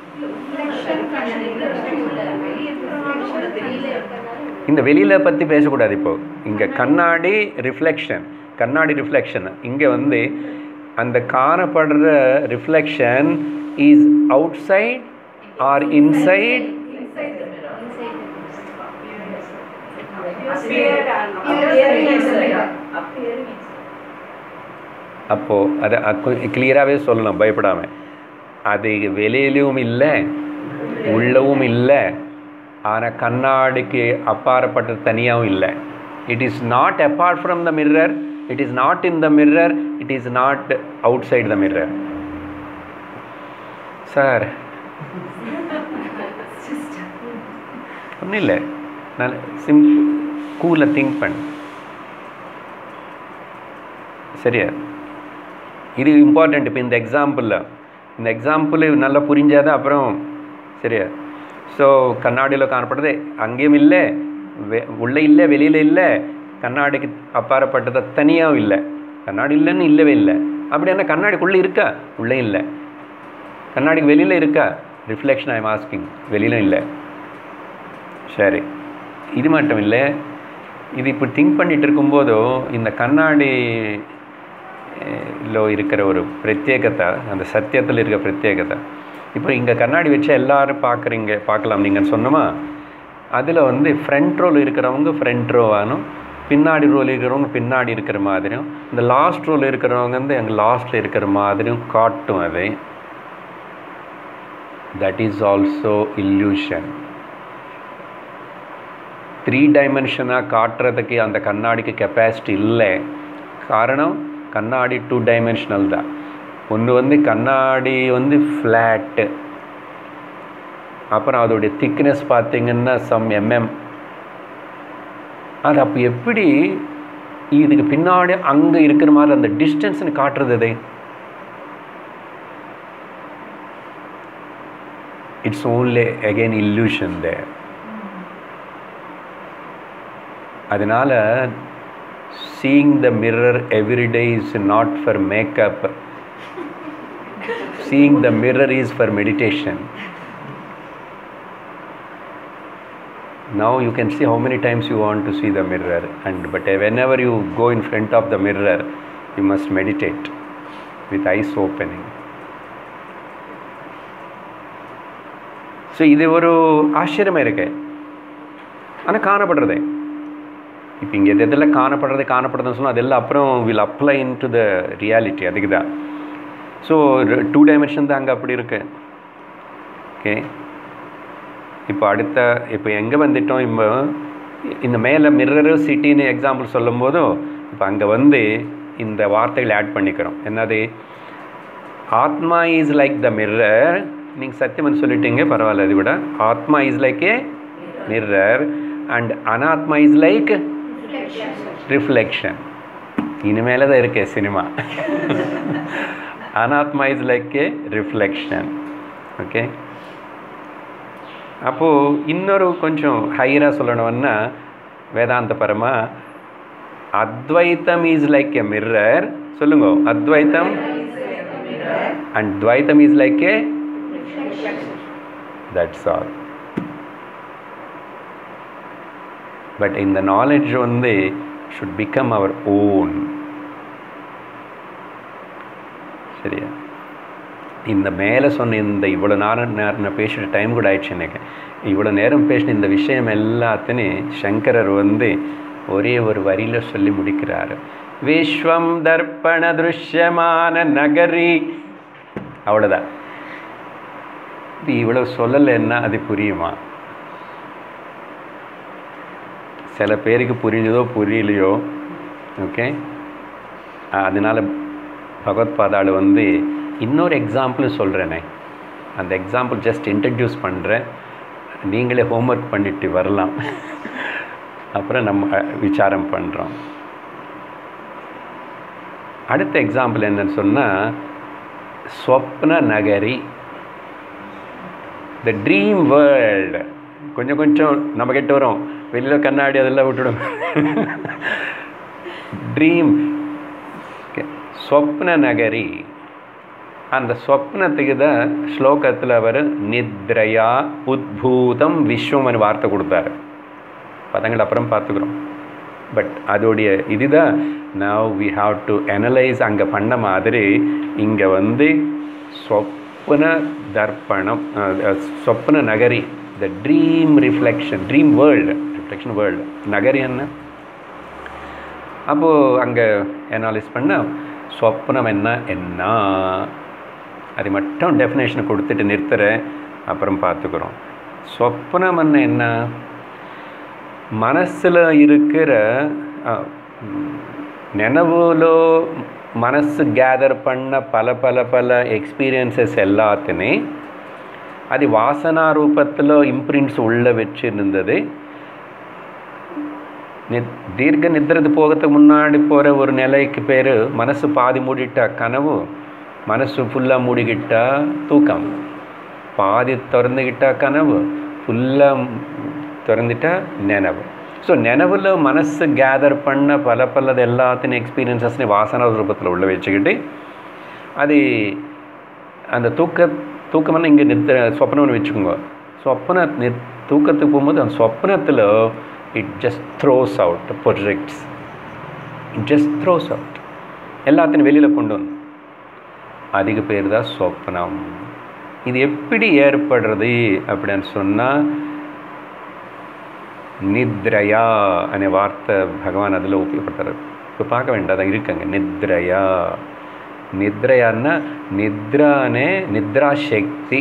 இந்த வெளியில் பற்றி பேசக்கூடாது. இப்போது இங்கே கண்ணாடி ரிஃப்ளெக்ஷன் இங்கே வந்து அந்த காணப்படுற reflection is outside or inside? அப்போது அதை கிளியராகவே சொல்லணும், பயப்படாமல். அது வெளியிலும் இல்லை உள்ளவும் இல்லை, ஆனால் கண்ணாடிக்கு அப்பாற்பட்ட தனியாகவும் இல்லை. It is not apart from the mirror, it is not in the mirror, it is not outside the mirror. Sir ஒன்றும் இல்லை, நான் கூலாக திங்க் பண்ண. சரியா? இது இம்பார்ட்டண்ட். இப்போ இந்த எக்ஸாம்பிள் நல்லா புரிஞ்சாதான் அப்புறம். சரியா? ஸோ கண்ணாடியில் காணப்படுறது அங்கேயும் இல்லை, உள்ளே இல்லை, வெளியில் இல்லை, கண்ணாடிக்கு அப்பாற்பட்டதை தனியாகவும் இல்லை. கண்ணாடி இல்லைன்னு இல்லவே இல்லை. அப்படின்னா கண்ணாடிக்குள்ளே இருக்கா? உள்ளே இல்லை. கண்ணாடிக்கு வெளியில் இருக்கா? Reflection I am asking. வெளியிலும் இல்லை. சரி, இது மட்டும் இல்லை, இது இப்போ திங்க் பண்ணிகிட்டு இருக்கும்போதோ இந்த கண்ணாடியில் இருக்கிற ஒரு பிரத்யேகத்தை, அந்த சத்தியத்தில் இருக்கிற பிரத்யேகத்தை, இப்போ இங்கே கண்ணாடி வச்சு எல்லோரும் பார்க்கலாம் நீங்கள் சொன்னோமா, அதில் வந்து ஃப்ரண்ட் ரோல் இருக்கிறவங்க ஃப்ரண்ட் ரோவானும், பின்னாடி ரோல் இருக்கிறவங்க பின்னாடி இருக்கிற மாதிரியும், இந்த லாஸ்ட் ரோல் இருக்கிறவங்க வந்து எங்கள் லாஸ்ட்டில் இருக்கிற மாதிரியும் காட்டும். அதை தட் இஸ் ஆல்சோ இல்யூஷன். 3 டைமென்ஷனாக காட்டுறதுக்கு அந்த கண்ணாடிக்கு கெப்பாசிட்டி இல்லை. காரணம், கண்ணாடி 2 டைமென்ஷனல் தான். ஒன்று வந்து கண்ணாடி வந்து ஃப்ளாட்டு, அப்புறம் அதோடைய திக்னஸ் பார்த்திங்கன்னா சம் mm. அது அப்போ எப்படி இதுக்கு பின்னாடி அங்கே இருக்கிற மாதிரி அந்த டிஸ்டன்ஸ்னு காட்டுறது? அதை it's only again illusion there. அதனால் seeing the mirror every day is not for makeup. Seeing the mirror is for meditation. Now you can see how many times you want to see the mirror, but whenever you go in front of the mirror, you must meditate with eyes opening. So இது ஒரு ஆச்சரியமாக இருக்கு. ஆனால் காணப்படுறதே இப்போ இங்கே எதெல்லாம் காணப்படுறதுன்னு சொன்னால் அதெல்லாம் அப்புறம் will apply into the reality. அதுக்கு தான். ஸோ 2 டைமென்ஷன் தான் அங்கே அப்படி இருக்கு. ஓகே, இப்போ எங்கே வந்துட்டோம்? இப்போ இந்த மேலே மிரரு சிட்டின்னு எக்ஸாம்பிள் சொல்லும் போதும் இப்போ அங்கே வந்து இந்த வார்த்தைகளை ஆட் பண்ணிக்கிறோம். என்னது? ஆத்மா இஸ் லைக் த மிரர். நீங்கள் சத்தியம்னு சொல்லிட்டீங்க, பரவாயில்ல. அதை விட atma is like a mirror and anatma is like reflection. இனிமேல தான் இருக்கே cinema. Anatma is like a reflection. Okay, அப்போது இன்னொரு கொஞ்சம் ஹையராக சொல்லணும்னா வேதாந்த பரமா அத்வைத்தம் இஸ் லைக் எ மிரர். சொல்லுங்க, Advaitam and Dvaitam is like a, that's all. But இந்த நாலேஜ் வந்து should become our own. சரியா? இந்த மேலே சொன்ன இந்த இவ்வளோ நேரம் பேசுகிற டைம் கூட ஆயிடுச்சு எனக்கு. இவ்வளோ நேரம் பேசின இந்த விஷயம் எல்லாத்தையும் சங்கரர் வந்து ஒரே ஒரு வரியில் சொல்லி முடிக்கிறார். விஸ்வம் தர்ப்பண திருஷ்யமான நகரி. அவ்வளோதான். இது இவ்வளோ சொல்லலைன்னா அது புரியுமா? சில பேருக்கு புரிஞ்சதோ புரியலையோ. ஓகே, அதனால் பகவத்பாதாள் வந்து இன்னொரு எக்ஸாம்பிள் சொல்கிறேனே, அந்த எக்ஸாம்பிள் ஜஸ்ட் இன்ட்ரடியூஸ் பண்ணுறேன். நீங்களே ஹோம்ஒர்க் பண்ணிட்டு வரலாம். அப்புறம் நம்ம விசாரம் பண்ணுறோம். அடுத்த எக்ஸாம்பிள் என்னன்னு சொன்னால், swapna nagari, the dream world. கொஞ்சம் நம்மக்கிட்ட வரும், வெளியில் கண்ணாடி அதெல்லாம் விட்டுடும். ட்ரீம் ஸ்வப்ன நகரி. அந்த ஸ்வப்னத்துக்கு தான் ஸ்லோகத்தில் அவர் நித்ரையா உத்பூதம் விஸ்வம்னு வார்த்தை கொடுத்தாரு. பதங்கள் அப்புறம் பார்த்துக்கிறோம். பட் அதோடைய இதுதான் now we have to analyse. அங்கே பண்ண மாதிரி இங்கே வந்து swapna darpanam, swapna nagari, the dream reflection, dream world, reflection world. Nagari என்ன? அப்போது அங்கே அனாலிஸ் பண்ண ஸ்வப்னம் என்ன அது மட்டும் டெஃபினேஷனை கொடுத்துட்டு நிறுத்துகிறேன், அப்புறம் பார்த்துக்குறோம். ஸ்வப்னம் என்ன? மனசில் இருக்கிற நினைவுலோ மனசு கேதர் பண்ண பல எக்ஸ்பீரியன்சஸ் எல்லாத்தையுமே அது வாசனா ரூபத்தில் இம்ப்ரிண்ட்ஸ் உள்ளே வச்சுருந்தது. தீர்க்க நித்திரது போகிறதுக்கு முன்னாடி போகிற ஒரு நிலைக்கு பேர் மனசு பாதி மூடிட்டா கனவு, மனசு ஃபுல்லாக மூடிக்கிட்டா தூக்கம், பாதி திறந்துக்கிட்டா கனவு, ஃபுல்லாக திறந்துட்டா நினைவு. ஸோ நினைவில் மனசு கேதர் பண்ண பலது எல்லாத்தையும் எக்ஸ்பீரியன்ஸஸ்னு வாசனா ரூபத்தில் உள்ள வச்சுக்கிட்டு அது அந்த தூக்கம்னு இங்கே நித்திர சொப்பனம்னு வச்சுக்கோங்க. சொப்பன தூக்கத்துக்கு போகும்போது அந்த சொப்னத்தில் it just throws out, projects, it just throws out, எல்லாத்தையும் வெளியில் கொண்டு வந்து. அதுக்கு பேர் தான் சொப்னம். இது எப்படி ஏற்படுறது அப்படின்னு சொன்னால், நித்ரயா அనే வார்த்தை பகவான் அதில் உபயோகப்படுத்துறாரு. இப்போ பார்க்க வேண்டாதான் இருக்குங்க. நித்ரயா, நித்ரயான்னா நித்ரானே நித்ராசக்தி,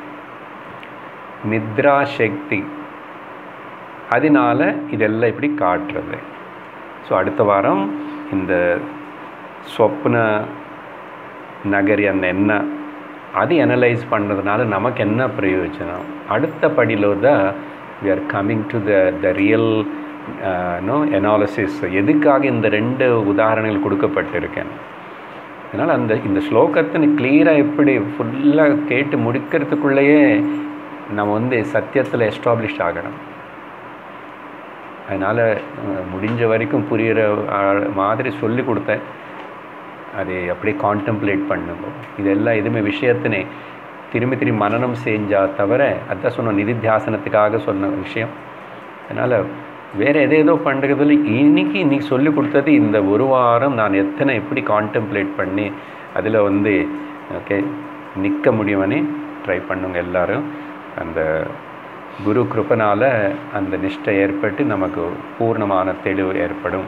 நித்ராசக்தி, அதனால இதெல்லாம் இப்படி காட்டுறது. ஸோ அடுத்த வாரம் இந்த சொப்ன நகரி அந்த என்ன அது அனலைஸ் பண்ணுறதுனால நமக்கு என்ன பிரயோஜனம், அடுத்த படியில் தான் we are coming to the real analysis. எதுக்காக இந்த 2 உதாரணங்கள் கொடுக்கப்பட்டிருக்கேன். அதனால் இந்த ஸ்லோகத்தின் கிளியராக எப்படி ஃபுல்லாக கேட்டு முடிக்கிறதுக்குள்ளேயே நம்ம சத்தியத்தில் எஸ்டாப்ளிஷ் ஆகணும். அதனால் முடிஞ்ச வரைக்கும் புரிகிற மாதிரி சொல்லி கொடுத்தேன். அதை அப்படியே கான்டெம்ப்ளேட் பண்ணுங்க. இதெல்லாம் எதுவுமே விஷயத்தினே திரும்பி மனனம் செஞ்சால் தவிர, அதான் சொன்ன நிதித்தியாசனத்துக்காக சொன்ன விஷயம். அதனால் வேறு ஏதேதோ பண்ணுறதில் இன்னைக்கு சொல்லி கொடுத்தது இந்த ஒரு வாரம் நான் எப்படி கான்டெம்ப்ளேட் பண்ணி அதில் ஓகே நிற்க முடியும்னு ட்ரை பண்ணுங்க எல்லாரும். அந்த குரு கிருபனால் அந்த நிஷ்டை ஏற்பட்டு நமக்கு பூர்ணமான தெளிவு ஏற்படும்.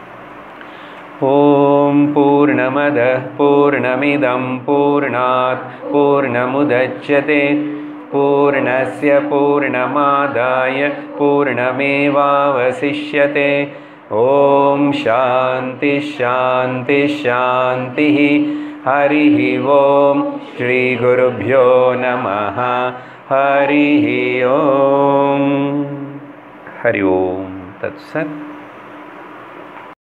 ஓம் பூர்ணமத பூர்ணமிதம் பூர்ணாத் பூர்ணமுதச்யதே பூர்ணஸ்ய பூர்ணமாதாய பூர்ணமேவாவசிஷ்யதே. ஓம் சாந்தி சாந்தி சாந்தி. ஹரிஹி ஓம். ஸ்ரீ குருப்யோ நமஹ. ஹரிஹி ஓம். ஹரி ஓம் தத்சத்.